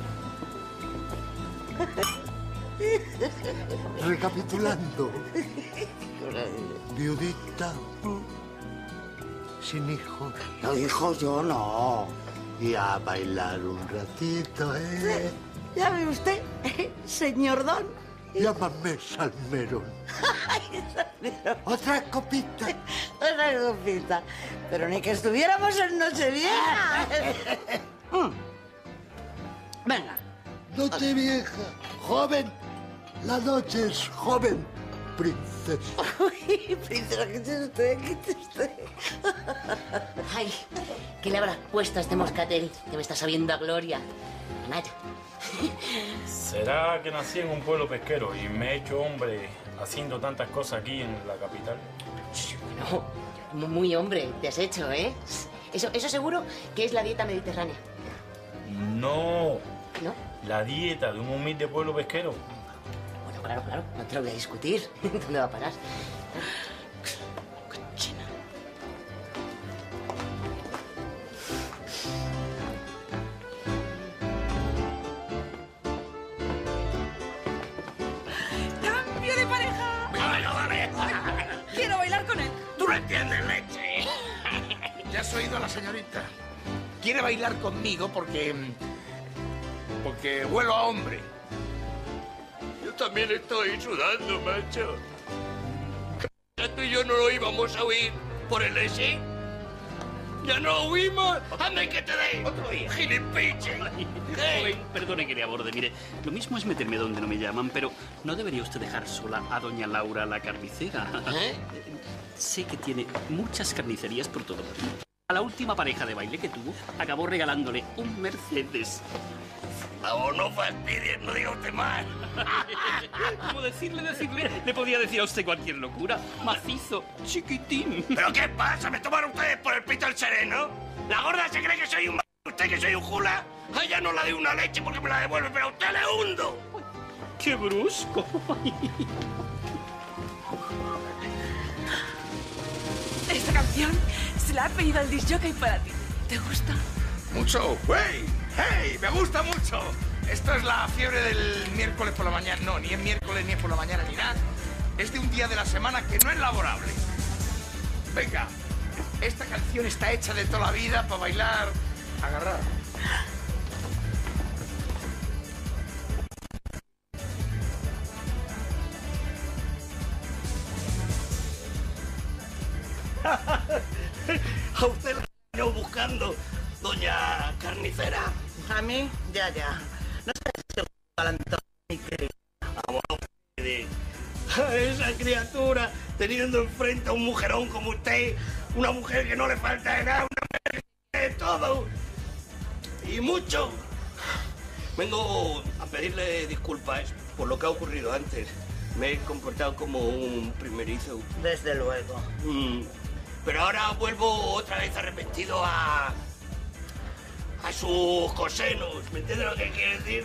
Recapitulando. Viudita. Sin hijos. No, hijo, yo no. Y a bailar un ratito, ¿eh? ¿Ya ve usted, señor Don? Llámame Salmerón. Ay, Salmerón. Otra copita. Otra copita. Pero ni que estuviéramos en Nochevieja. Venga. Nochevieja. Joven. La noche es joven. Princesa. Uy, princesa, quítese usted, quítese usted. Ay, ¿qué le habrás puesto a este moscatel que me está sabiendo a gloria? Anaya. ¿Será que nací en un pueblo pesquero y me he hecho hombre haciendo tantas cosas aquí en la capital? No, muy hombre te has hecho, ¿eh? Eso seguro que es la dieta mediterránea. No. ¿No? La dieta de un humilde pueblo pesquero. Bueno, claro, no te lo voy a discutir. ¿Dónde va a parar? Cochina. ¡Cambio de pareja! Dale. Quiero bailar con él. ¡Tú no entiendes, leche! Ya has oído a la señorita. Quiere bailar conmigo porque huelo a hombre. Yo también estoy sudando, macho. ¿Tú y yo no lo íbamos a oír por el ese? ¿Ya no huimos? ¡Anda, que te dé! Otro día. ¡Gilipiche! Joven, perdone que le aborde. Mire, lo mismo es meterme donde no me llaman, pero ¿no debería usted dejar sola a doña Laura la carnicera? Sé que tiene muchas carnicerías por todo Madrid. A la última pareja de baile que tuvo, acabó regalándole un Mercedes. Vamos, no fastidies, no diga usted más. ¿Cómo decirle? Le podía decir a usted cualquier locura. Macizo, chiquitín. ¿Pero qué pasa? ¿Me tomaron ustedes por el pito el sereno? ¿La gorda se cree que soy un usted que soy un jula? A ella no la doy una leche porque me la devuelve, pero a usted le hundo. ¡Qué brusco! Esta canción se la ha pedido el disc jockey para ti. ¿Te gusta? Mucho. ¡Hey! ¡Hey! ¡Me gusta mucho! Esto es la fiebre del miércoles por la mañana. No, ni es miércoles, ni es por la mañana, ni nada. Es de un día de la semana que no es laborable. Venga, esta canción está hecha de toda la vida para bailar agarrado. A usted la he ido buscando, doña carnicera. A mí, ya. No sé si talento mi querido. Vamos, a esa criatura teniendo enfrente a un mujerón como usted, una mujer que no le falta de nada, una mujer que tiene de todo y mucho. Vengo a pedirle disculpas por lo que ha ocurrido antes. Me he comportado como un primerizo. Desde luego. Pero ahora vuelvo otra vez arrepentido a a sus cosenos. ¿Me entiendes lo que quiero decir?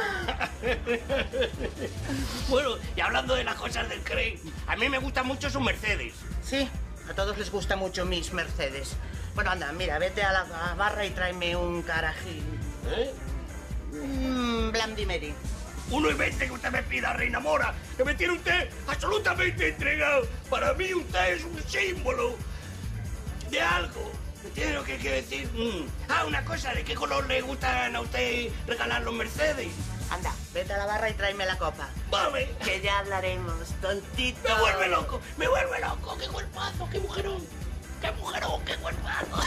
Bueno, y hablando de las cosas del Craig, a mí me gusta mucho su Mercedes. Sí, a todos les gusta mucho mis Mercedes. Bueno, anda, mira, vete a la barra y tráeme un carajín. ¿Eh? Blandy Mary. 1,20 que usted me pida, reina mora, que me tiene usted absolutamente entregado. Para mí usted es un símbolo de algo. ¿Me entiende lo que quiero decir? Una cosa, ¿de qué color le gustan a usted regalar los Mercedes? Anda, vete a la barra y tráeme la copa. Vale. Que ya hablaremos, tontito. Me vuelve loco, me vuelve loco. ¡Qué cuerpazo, qué mujerón! ¡Qué mujerón, qué cuerpazo!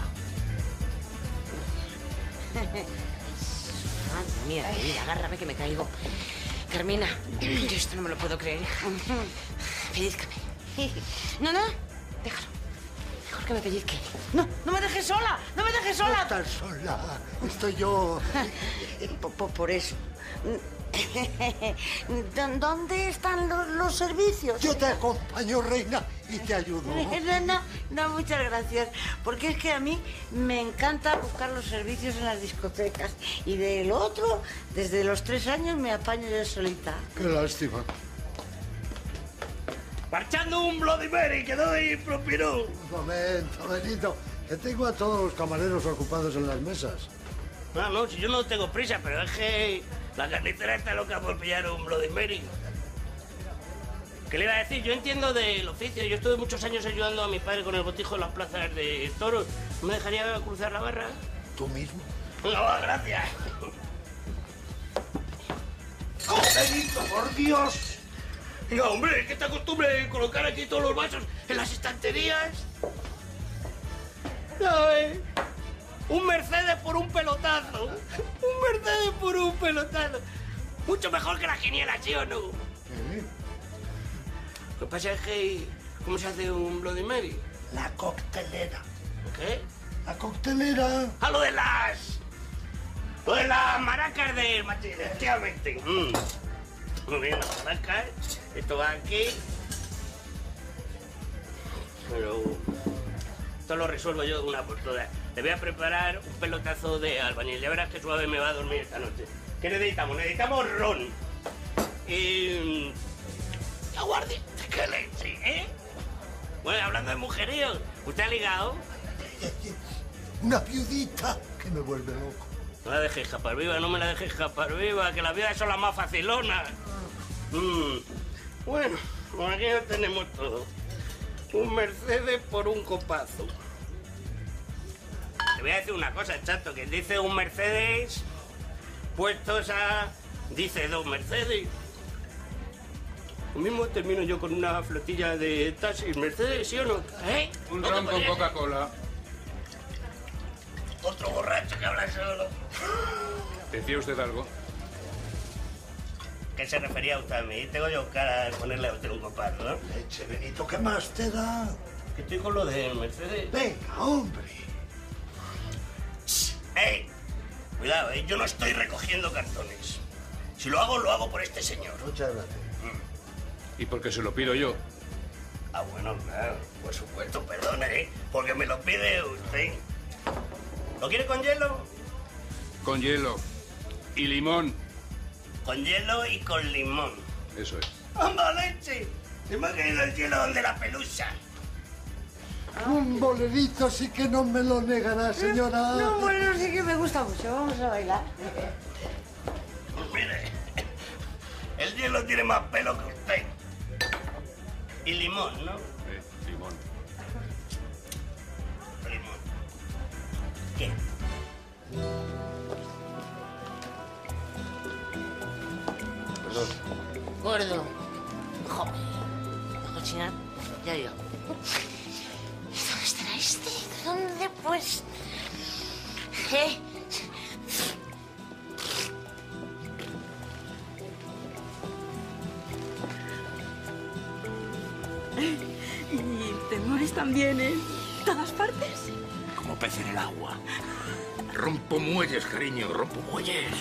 Madre mía, mira, agárrame que me caigo. Carmina, yo esto no me lo puedo creer, hija. Pellízcame. No, no, déjalo. Mejor que me pellizque. No, no me dejes sola, no me dejes sola. No estás sola, estoy yo. Por eso. ¿Dónde están los servicios? Yo te acompaño, reina, y te ayudo. No, muchas gracias. Porque es que a mí me encanta buscar los servicios en las discotecas. Y del otro, desde los 3 años me apaño yo solita. Qué lástima. Marchando un Bloody Mary que doy propinón. Un momento, Benito, que tengo a todos los camareros ocupados en las mesas. No, si yo no tengo prisa, pero es que la carnicera está loca por pillar un Bloody Mary. ¿Qué le iba a decir? Yo entiendo del oficio. Yo estuve muchos años ayudando a mi padre con el botijo en las plazas de toros. ¿No me dejaría cruzar la barra? ¿Tú mismo? No, gracias. ¡Oh, Benito, por Dios! Diga, hombre, ¿qué te acostumbras de colocar aquí todos los vasos en las estanterías? ¿Sabes? Un Mercedes por un pelotazo. Un Mercedes por un pelotazo. Mucho mejor que la quiniela, ¿sí o no? Lo que pasa es que... ¿Cómo se hace un Bloody Mary? La coctelera. ¿Qué? La coctelera. ¡Ah, lo de las... Lo de las maracas del machín, efectivamente! Muy bien, las maracas. Esto va aquí. Pero... Esto lo resuelvo yo de una por todas. Le voy a preparar un pelotazo de albañil. Ya verás qué suave me va a dormir esta noche. ¿Qué necesitamos? Necesitamos ron. Y... aguardiente, qué leche, ¿eh? Bueno, hablando de mujeríos, ¿usted ha ligado? Una viudita que me vuelve loco. No la dejéis escapar viva, no me la dejéis escapar viva, que las vidas son las más facilonas. Bueno, por aquí ya tenemos todo. Un Mercedes por un copazo. Te voy a decir una cosa, chato, que dice un Mercedes puestos a... dice 2 Mercedes. Lo mismo termino yo con una flotilla de taxis Mercedes, ¿sí o no? ¿Eh? Un ron con Coca-Cola. Otro borracho que habla solo. ¿Decía usted algo? ¿Qué se refería usted a mí? Tengo yo cara de ponerle a usted un copazo, ¿no? Leche, Benito, ¿qué más te da? Que estoy con lo del Mercedes. Venga, hombre. ¡Ey! Cuidado, yo no estoy recogiendo cartones. Si lo hago por este señor. Muchas gracias. ¿Y por qué se lo pido yo? Ah, bueno, claro. Por supuesto, perdone, porque me lo pide usted. ¿Lo quiere con hielo? Con hielo. Y limón. Con hielo y con limón. Eso es. ¡Anda, leche! Se me ha caído el hielo donde la pelusa. Un bolerito sí que no me lo negará, señora. No, bueno, sí que me gusta mucho. Vamos a bailar. Pues mire, el hielo tiene más pelo que usted. Y limón, ¿no? Limón. Limón. ¿Qué? Perdón. Gordo. Joder. La cochina. Ya digo. ¿Dónde estará este? ¿Dónde, pues? Y te mueres también en todas partes. Como pez en el agua. Rompo muelles, cariño, rompo muelles.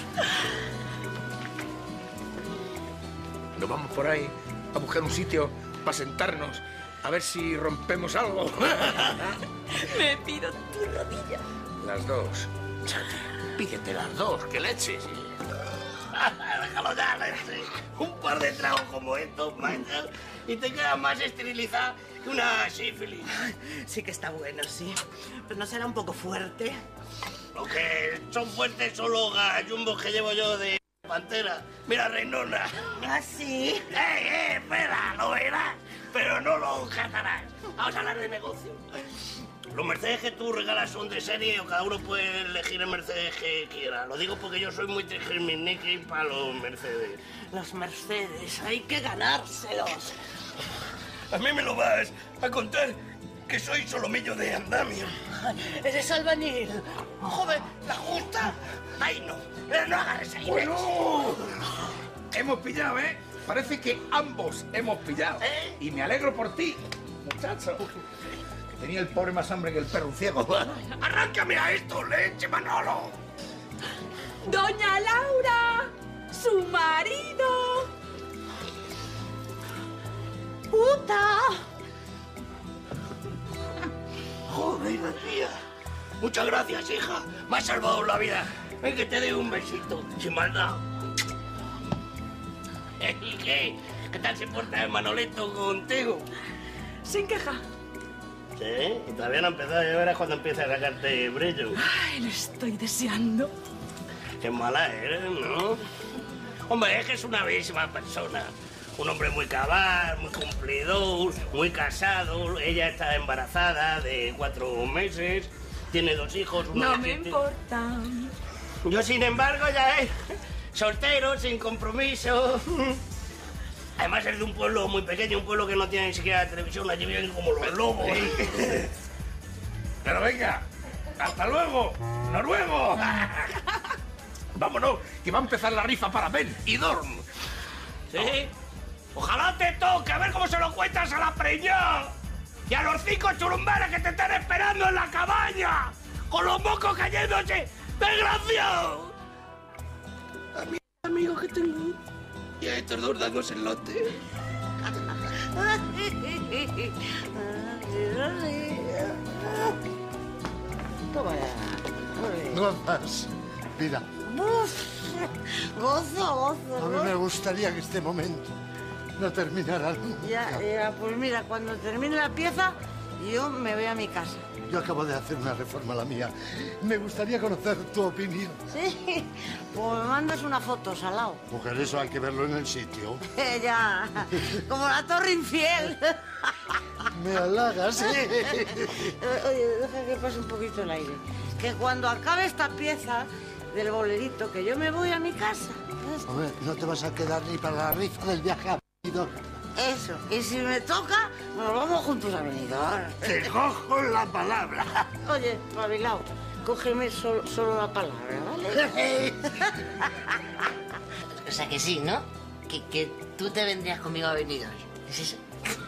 Nos vamos por ahí a buscar un sitio para sentarnos, a ver si rompemos algo. Me pido tu rodilla. las dos. Pídete las dos, que leches. Déjalo ya, leche. Un par de tragos como estos, macho, y te quedas más esterilizada que una sífilis. Sí que está bueno, sí. Pero no será un poco fuerte. Lo que son fuertes son los gallumbos que llevo yo de pantera. Mira, reinona. ¿Ah, sí? Espera, lo verás, pero no lo catarás. Vamos a hablar de negocio. Los Mercedes que tú regalas son de serie o cada uno puede elegir el Mercedes que quiera. Lo digo porque yo soy muy trijiminiqui para los Mercedes. Los Mercedes, hay que ganárselos. A mí me lo vas a contar que soy solomillo de andamio. Eres albañil. Joder, ¿la justa? Ay, no. No agarres ahí. Bueno, hemos pillado, ¿eh? Parece que ambos hemos pillado. Y me alegro por ti, muchacho. Que tenía el pobre más hambre que el perro ciego. ¡Arráncame a esto, leche, Manolo! ¡Doña Laura! ¡Su marido! ¡Puta! Joder, tía. Muchas gracias, hija. Me has salvado la vida. Ven que te doy un besito. Sin maldad. ¿Y qué? ¿Qué tal se porta el Manoleto contigo? Sin queja. Sí, y todavía no ha empezado. Ya verás cuando empieza a sacarte brillo. Ay, lo estoy deseando. Qué mala eres, ¿no? Hombre, es que es una bellísima persona. Un hombre muy cabal, muy cumplidor, muy casado. Ella está embarazada de 4 meses. Tiene 2 hijos. No me importa. Yo, sin embargo, ya soltero, sin compromiso. Además es de un pueblo muy pequeño, un pueblo que no tiene ni siquiera televisión. Allí viven como los lobos. Pero venga, hasta luego, Noruego. Vámonos, que va a empezar la rifa para Ben y Dorm. ¿Sí? Ojalá te toque, a ver cómo se lo cuentas a la preñada. Y a los 5 churumberas que te están esperando en la cabaña. Con los mocos cayéndose. ¡Desgraciado! A mi amigo que tengo. Y a estos 2 dándose el lote. Toma ya. Gozas. Mira, Gozo. a mí me gustaría que este momento no terminara nunca. Ya, pues mira, cuando termine la pieza, yo me voy a mi casa. Yo acabo de hacer una reforma, la mía. Me gustaría conocer tu opinión. Sí, pues me mandas una foto, salao. Mujer, eso hay que verlo en el sitio. Ya, como la torre infiel. Me halagas, ¿sí? Oye, deja que pase un poquito el aire. Que cuando acabe esta pieza del bolerito, que yo me voy a mi casa. Hombre, no te vas a quedar ni para la rifa del viaje a Benidorm. Eso, y si me toca, nos vamos juntos a Benidorm. Te cojo la palabra. Oye, Pabilao, cógeme solo la palabra, ¿vale? O sea que sí, ¿no? Que tú te vendrías conmigo a Benidorm. ¿Es eso?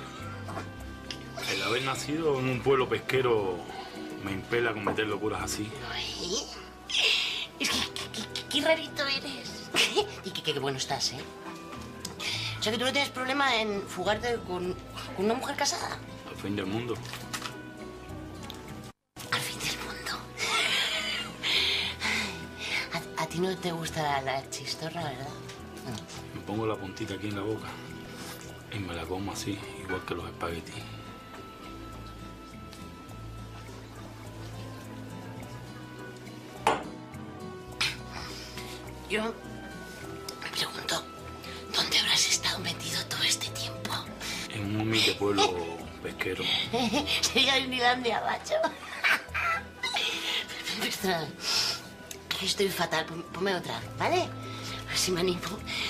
El haber nacido en un pueblo pesquero me impele a cometer locuras así. Ay, es que qué rarito eres. Y qué bueno estás, ¿eh? O sea que tú no tienes problema en fugarte con una mujer casada. Al fin del mundo. Al fin del mundo. A ti no te gusta la chistorra, ¿verdad? Me pongo la puntita aquí en la boca y me la como así, igual que los espaguetis. Yo me pregunto, ¿dónde habrás estado metido todo este tiempo? En un humilde pueblo pesquero. Sería Unilandia, macho. Perdona, estoy fatal. Ponme otra, ¿vale? Así me animo.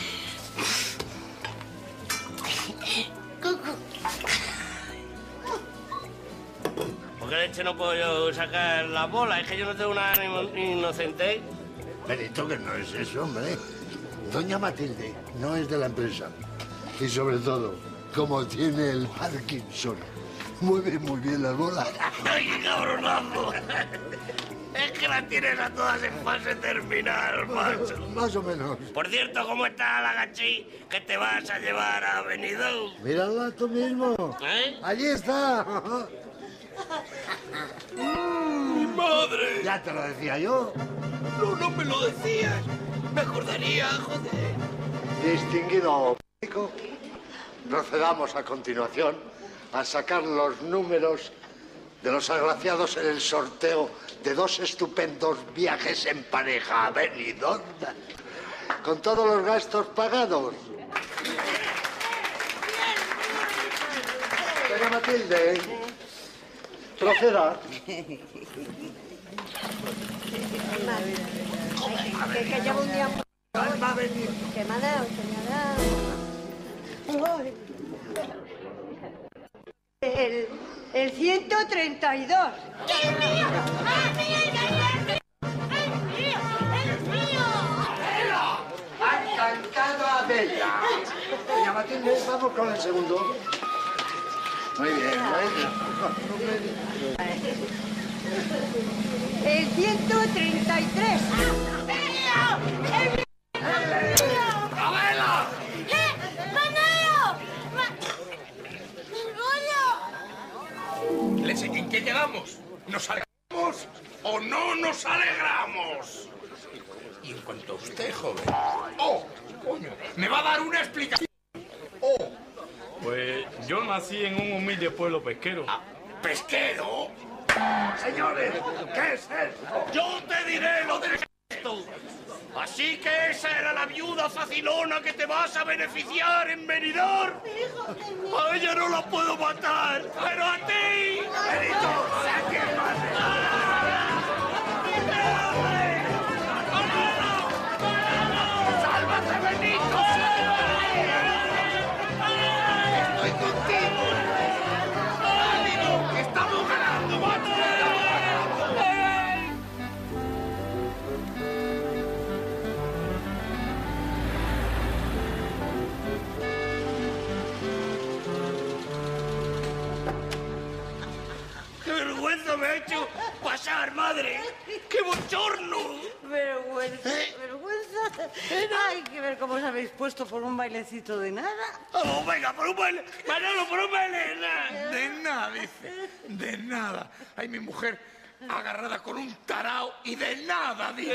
¿Por qué leche no puedo yo sacar la bola? Es que yo no tengo una inocente. Benito, que no es eso, hombre. Doña Matilde no es de la empresa. Y sobre todo, como tiene el Parkinson, mueve muy bien las bolas. ¡Ay, qué cabronazo! Es que las tienes a todas en fase terminal, macho. Más o menos. Por cierto, ¿cómo está la gachí que te vas a llevar a Benidorm? Mírala tú mismo. ¿Eh? Allí está. ¡Mi madre! Ya te lo decía yo. No me lo decías. Me acordaría, joder. Distinguido público, procedamos a continuación a sacar los números de los agraciados en el sorteo de 2 estupendos viajes en pareja a Benidorm, con todos los gastos pagados. Doña Matilde, proceda. Que llevo un día... Va a venir. Que me ha dado, El 132. ¡Es mío! ¡Es mío! ¡Ha encantado a Bella! Doña Matilde, vamos con el segundo. Muy bien, El 133. ¡Abela! ¿En qué quedamos? ¿Nos alegramos o no nos alegramos? Y en cuanto a usted, joven... ¡Oh! Coño, me va a dar una explicación. ¡Oh! Pues yo nací en un humilde pueblo pesquero. ¿Pesquero? Señores, ¿qué es esto? Yo te diré lo del esto. Así que esa era la viuda facilona que te vas a beneficiar en Benidorm. A ella no la puedo matar, pero a ti, Benito, sé quién ¡sálvate, Benito! ¡Estoy contigo! ¡Ánimo! ¡Estamos ganando, macho! ¡Qué vergüenza me ha hecho pasar, madre! ¡Qué bochorno! Vergüenza, vergüenza. Hay que ver cómo os habéis puesto por un bailecito de nada. ¡Oh, venga, por un baile! ¡Manolo, por un baile! De nada, dice. De nada. Ay, mi mujer agarrada con un tarao y de nada, dice.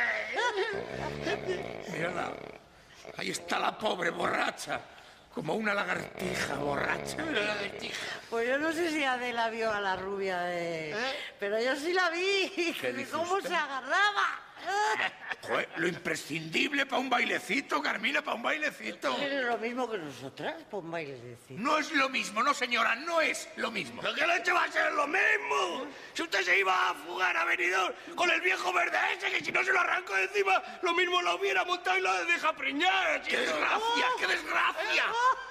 Mírala. Ahí está la pobre borracha. Como una lagartija borracha. Una lagartija. Pues yo no sé si Adela vio a la rubia de... Pero yo sí la vi. ¿Qué dice ¿Cómo usted? se agarraba? Joder, lo imprescindible para un bailecito, Carmina, para un bailecito. Es lo mismo que nosotras, por un bailecito. No es lo mismo, no señora, no es lo mismo. ¿Pero qué leche va a ser lo mismo? Si usted se iba a fugar a Benidorm con el viejo verde ese, que si no se lo arranco de encima, lo mismo lo hubiera montado y lo deja preñar. ¡Qué desgracia, qué desgracia!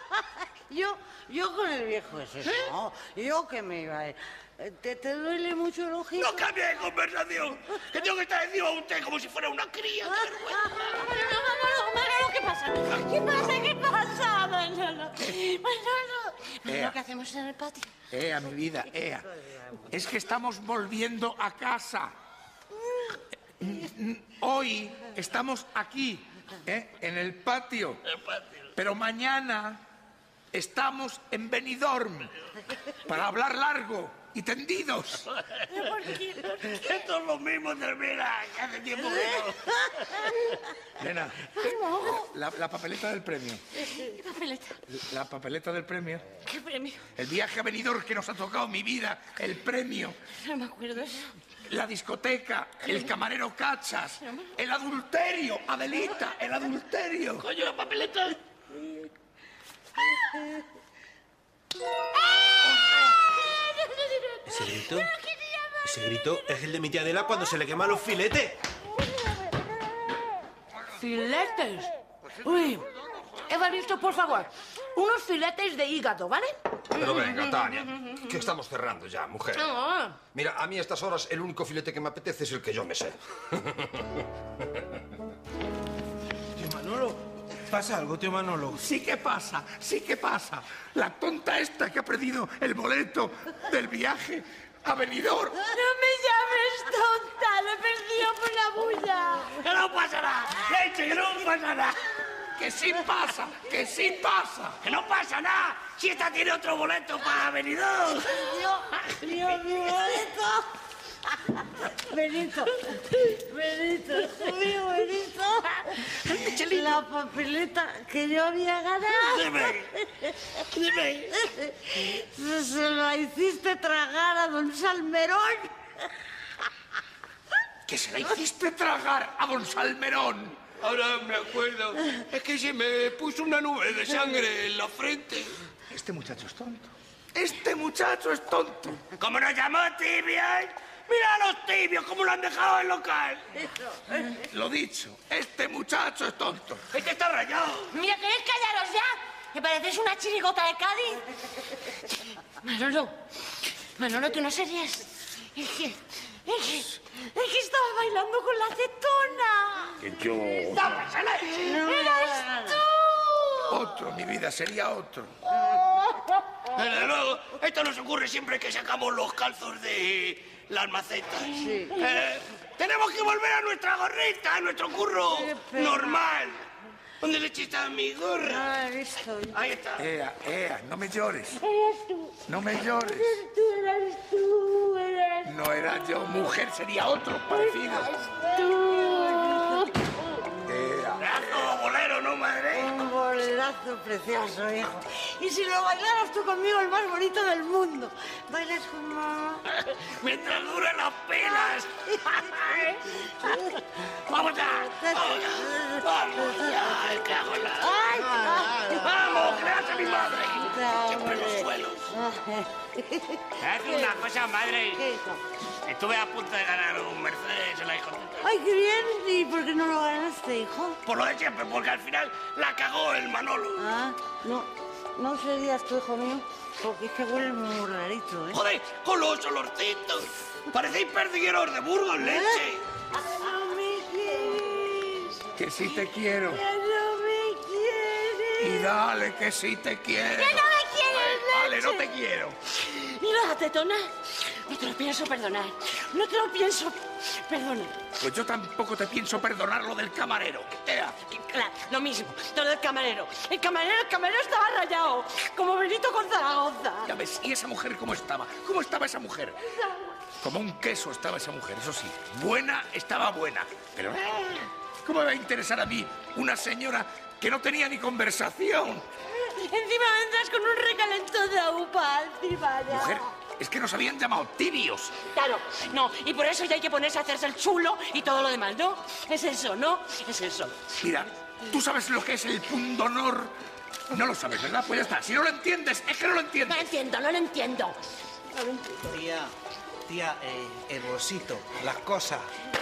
Yo con el viejo ese, no. Yo que me iba a... ¿Te duele mucho el ojito? ¡No cambie de conversación! ¡Que tengo que estar encima de usted como si fuera una cría! ¡Qué vergüenza! Manolo, ¿qué pasa? ¿Qué pasa? ¿Qué pasa, Manolo? Manolo, ¿qué hacemos en el patio? Ea, mi vida, ea. Es que estamos volviendo a casa. Hoy estamos aquí, en el patio. Pero mañana estamos en Benidorm para hablar largo y tendidos. ¿Por qué? Esto es lo mismo, termina, que hace tiempo que no. Nena, la papeleta del premio. ¿Qué papeleta? La papeleta del premio. ¿Qué premio? El viaje a Benidorm que nos ha tocado, mi vida. El premio. No me acuerdo eso. La discoteca, el camarero Cachas, el adulterio, Adelita, el adulterio. Coño, la papeleta. ¿Ese grito? Ese grito es el de mi tía Adela cuando se le queman los filetes. ¿Filetes? Uy, Evaristo, por favor, unos filetes de hígado, ¿vale? Pero venga, Tania, que estamos cerrando ya, mujer. No. Mira, a mí a estas horas el único filete que me apetece es el que yo me sé. Tío Manolo, ¿pasa algo, tío Manolo? Sí que pasa, sí que pasa. La tonta esta que ha perdido el boleto del viaje a Benidorm. No me llames tonta, lo he perdido por la bulla. ¡Que no pasa nada! ¡Leche, que no pasa nada! ¡Que sí pasa! ¡Que sí pasa! ¡Que no pasa nada! ¡Si esta tiene otro boleto para Benidorm! Dios, mi boleto. Benito, hijo mío, Benito. La papeleta que yo había ganado. Dime. Se la hiciste tragar a don Salmerón. ¿Que se la hiciste tragar a don Salmerón? Ahora me acuerdo. Es que se me puso una nube de sangre en la frente. Este muchacho es tonto. Este muchacho es tonto. ¿Cómo nos llamó tibios? Mira a los tibios, cómo lo han dejado el local. Lo dicho, este muchacho es tonto. Este está rayado. Mira, ¿queréis callaros ya? Que pareces una chirigota de Cádiz. Manolo, tú no serías... Es que estaba bailando con la acetona. Que yo... ¡Eras tú! Otro, mi vida, sería otro. Desde luego, esto nos ocurre siempre que sacamos los calzos de las macetas. Sí. Tenemos que volver a nuestra gorrita, a nuestro curro normal. ¿Dónde le echaste a mi gorra? Ah, listo. Ahí está. Ea, no me llores. Eres tú. No me llores. Eres tú. No era yo, mujer, sería otro parecido. Tú. Brazo, bolero, ¿no, madre? Un bolerazo precioso, hijo. Y si lo bailaras tú conmigo, el más bonito del mundo. Bailas con mamá. Mientras duren las pelas. ¡Vamos ya! ¡Vamos ya! ¡El que hago la... ¡Vamos! ¡Gracias a mi madre! Siempre en los suelos. Haz una cosa, madre. ¿Qué, hijo? Estuve a punto de ganar un Mercedes en la discoteca. ¡Ay, qué bien! ¿Y por qué no lo ganaste, hijo? Por lo de siempre, porque al final la cagó el Manolo. Ah, no serías tú, hijo mío, porque es que huele muy rarito, ¿eh? Joder, con los olorcitos. Parecéis perdigueros de Burgos, leche. ¡No me quieres! Que sí te quiero. ¡Que no me quieres! Y dale que sí te quiero. ¡Que no me quieres, Vale, no te quiero. Mira, acetona. No te lo pienso perdonar. No te lo pienso perdonar. Pues yo tampoco te pienso perdonar lo del camarero. Claro, lo mismo. Todo el camarero. El camarero estaba rayado. Como Benito con Zaragoza. Ya ves, ¿y esa mujer cómo estaba? ¿Cómo estaba esa mujer? Como un queso estaba esa mujer, eso sí. Buena, estaba buena. Pero, ¿cómo me va a interesar a mí una señora que no tenía ni conversación? Encima vendrás con un recalentón de upa encima ya. Mujer, es que nos habían llamado tibios. Claro, no, y por eso ya hay que ponerse a hacerse el chulo y todo lo demás, ¿no? Es eso, ¿no? Es eso. Mira, ¿tú sabes lo que es el pundonor? No lo sabes, ¿verdad? Pues ya está. Si no lo entiendes, es que no lo entiendes. No lo entiendo, no lo entiendo. Tía, el bolsito, las cosas.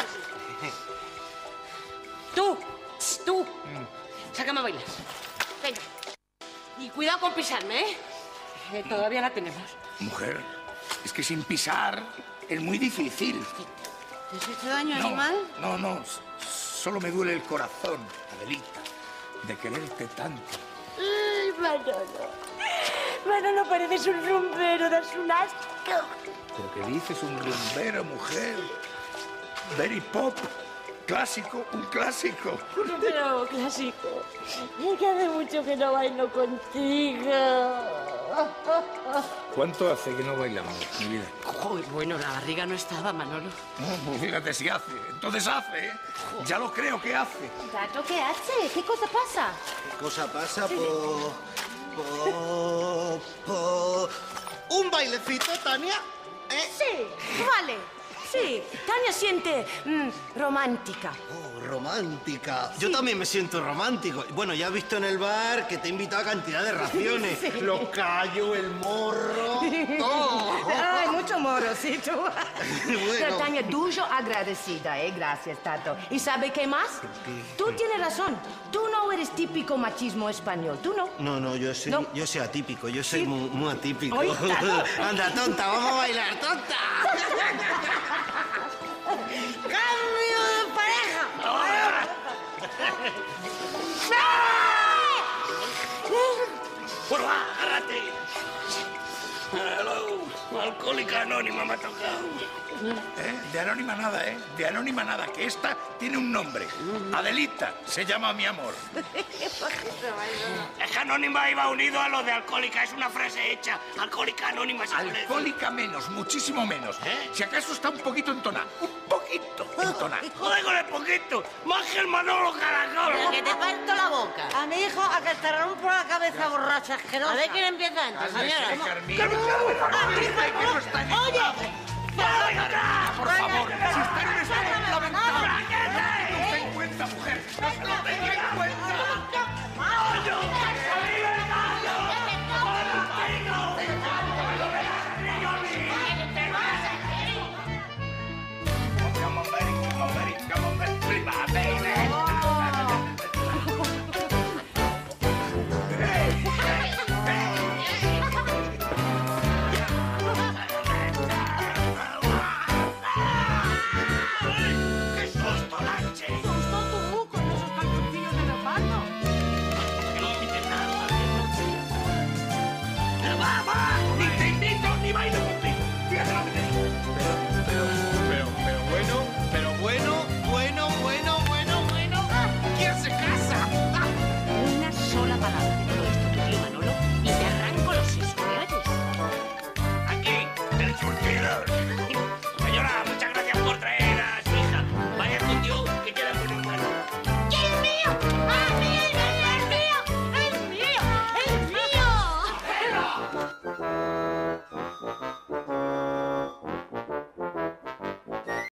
Tú, sácame a bailar. Venga. Y cuidado con pisarme, ¿eh? Todavía la tenemos. Mujer, es que sin pisar es muy difícil. ¿Te has hecho daño, animal? No, solo me duele el corazón, Adelita, de quererte tanto. Ay, Manolo, pareces un rumbero, das un asco. ¿Pero qué dices? Un rumbero, mujer. Very pop. Clásico, un clásico. Pero clásico. Es que hace mucho que no bailo contigo. ¿Cuánto hace que no bailamos, mi vida? Joder, bueno, la barriga no estaba, Manolo. No, pues fíjate si hace. Entonces hace, ¿eh? Ya lo creo que hace. ¿Tato qué hace? ¿Qué cosa pasa? ¿Qué cosa pasa? Por un bailecito, Tania. Sí, vale. Sí, Tania siente romántica. Oh, romántica. Yo también me siento romántico. Bueno, ya has visto en el bar que te he invitado a cantidad de raciones. Sí. Los callos, el morro, todo. Ay, mucho moro, sí, tú. Bueno. Pero Tania, dujo agradecida, gracias, Tato. ¿Y sabe qué más? Tú tienes razón. Tú no eres típico machismo español, tú no. No, yo soy atípico, yo soy muy atípico. Oye, Tato. Anda, tonta, vamos a bailar, tonta. ¡Cambio de pareja! ¡Por va, agárrate! Hello, alcohólica anónima me ha tocado. De anónima nada, ¿eh? De anónima nada, que esta tiene un nombre. Adelita, se llama mi amor. Es que anónima iba unido a lo de alcohólica, es una frase hecha. Alcohólica anónima se puede decir. Alcohólica menos, muchísimo menos. Si acaso está un poquito entonada. Un poquito. entona. Joder con el poquito. Más que el Manolo Caracol. Pero que te parto la boca. A mi hijo a que te rompo la cabeza borracha asquerosa. A ver quién empieza antes, señora. ¡Oye! Por favor, si está en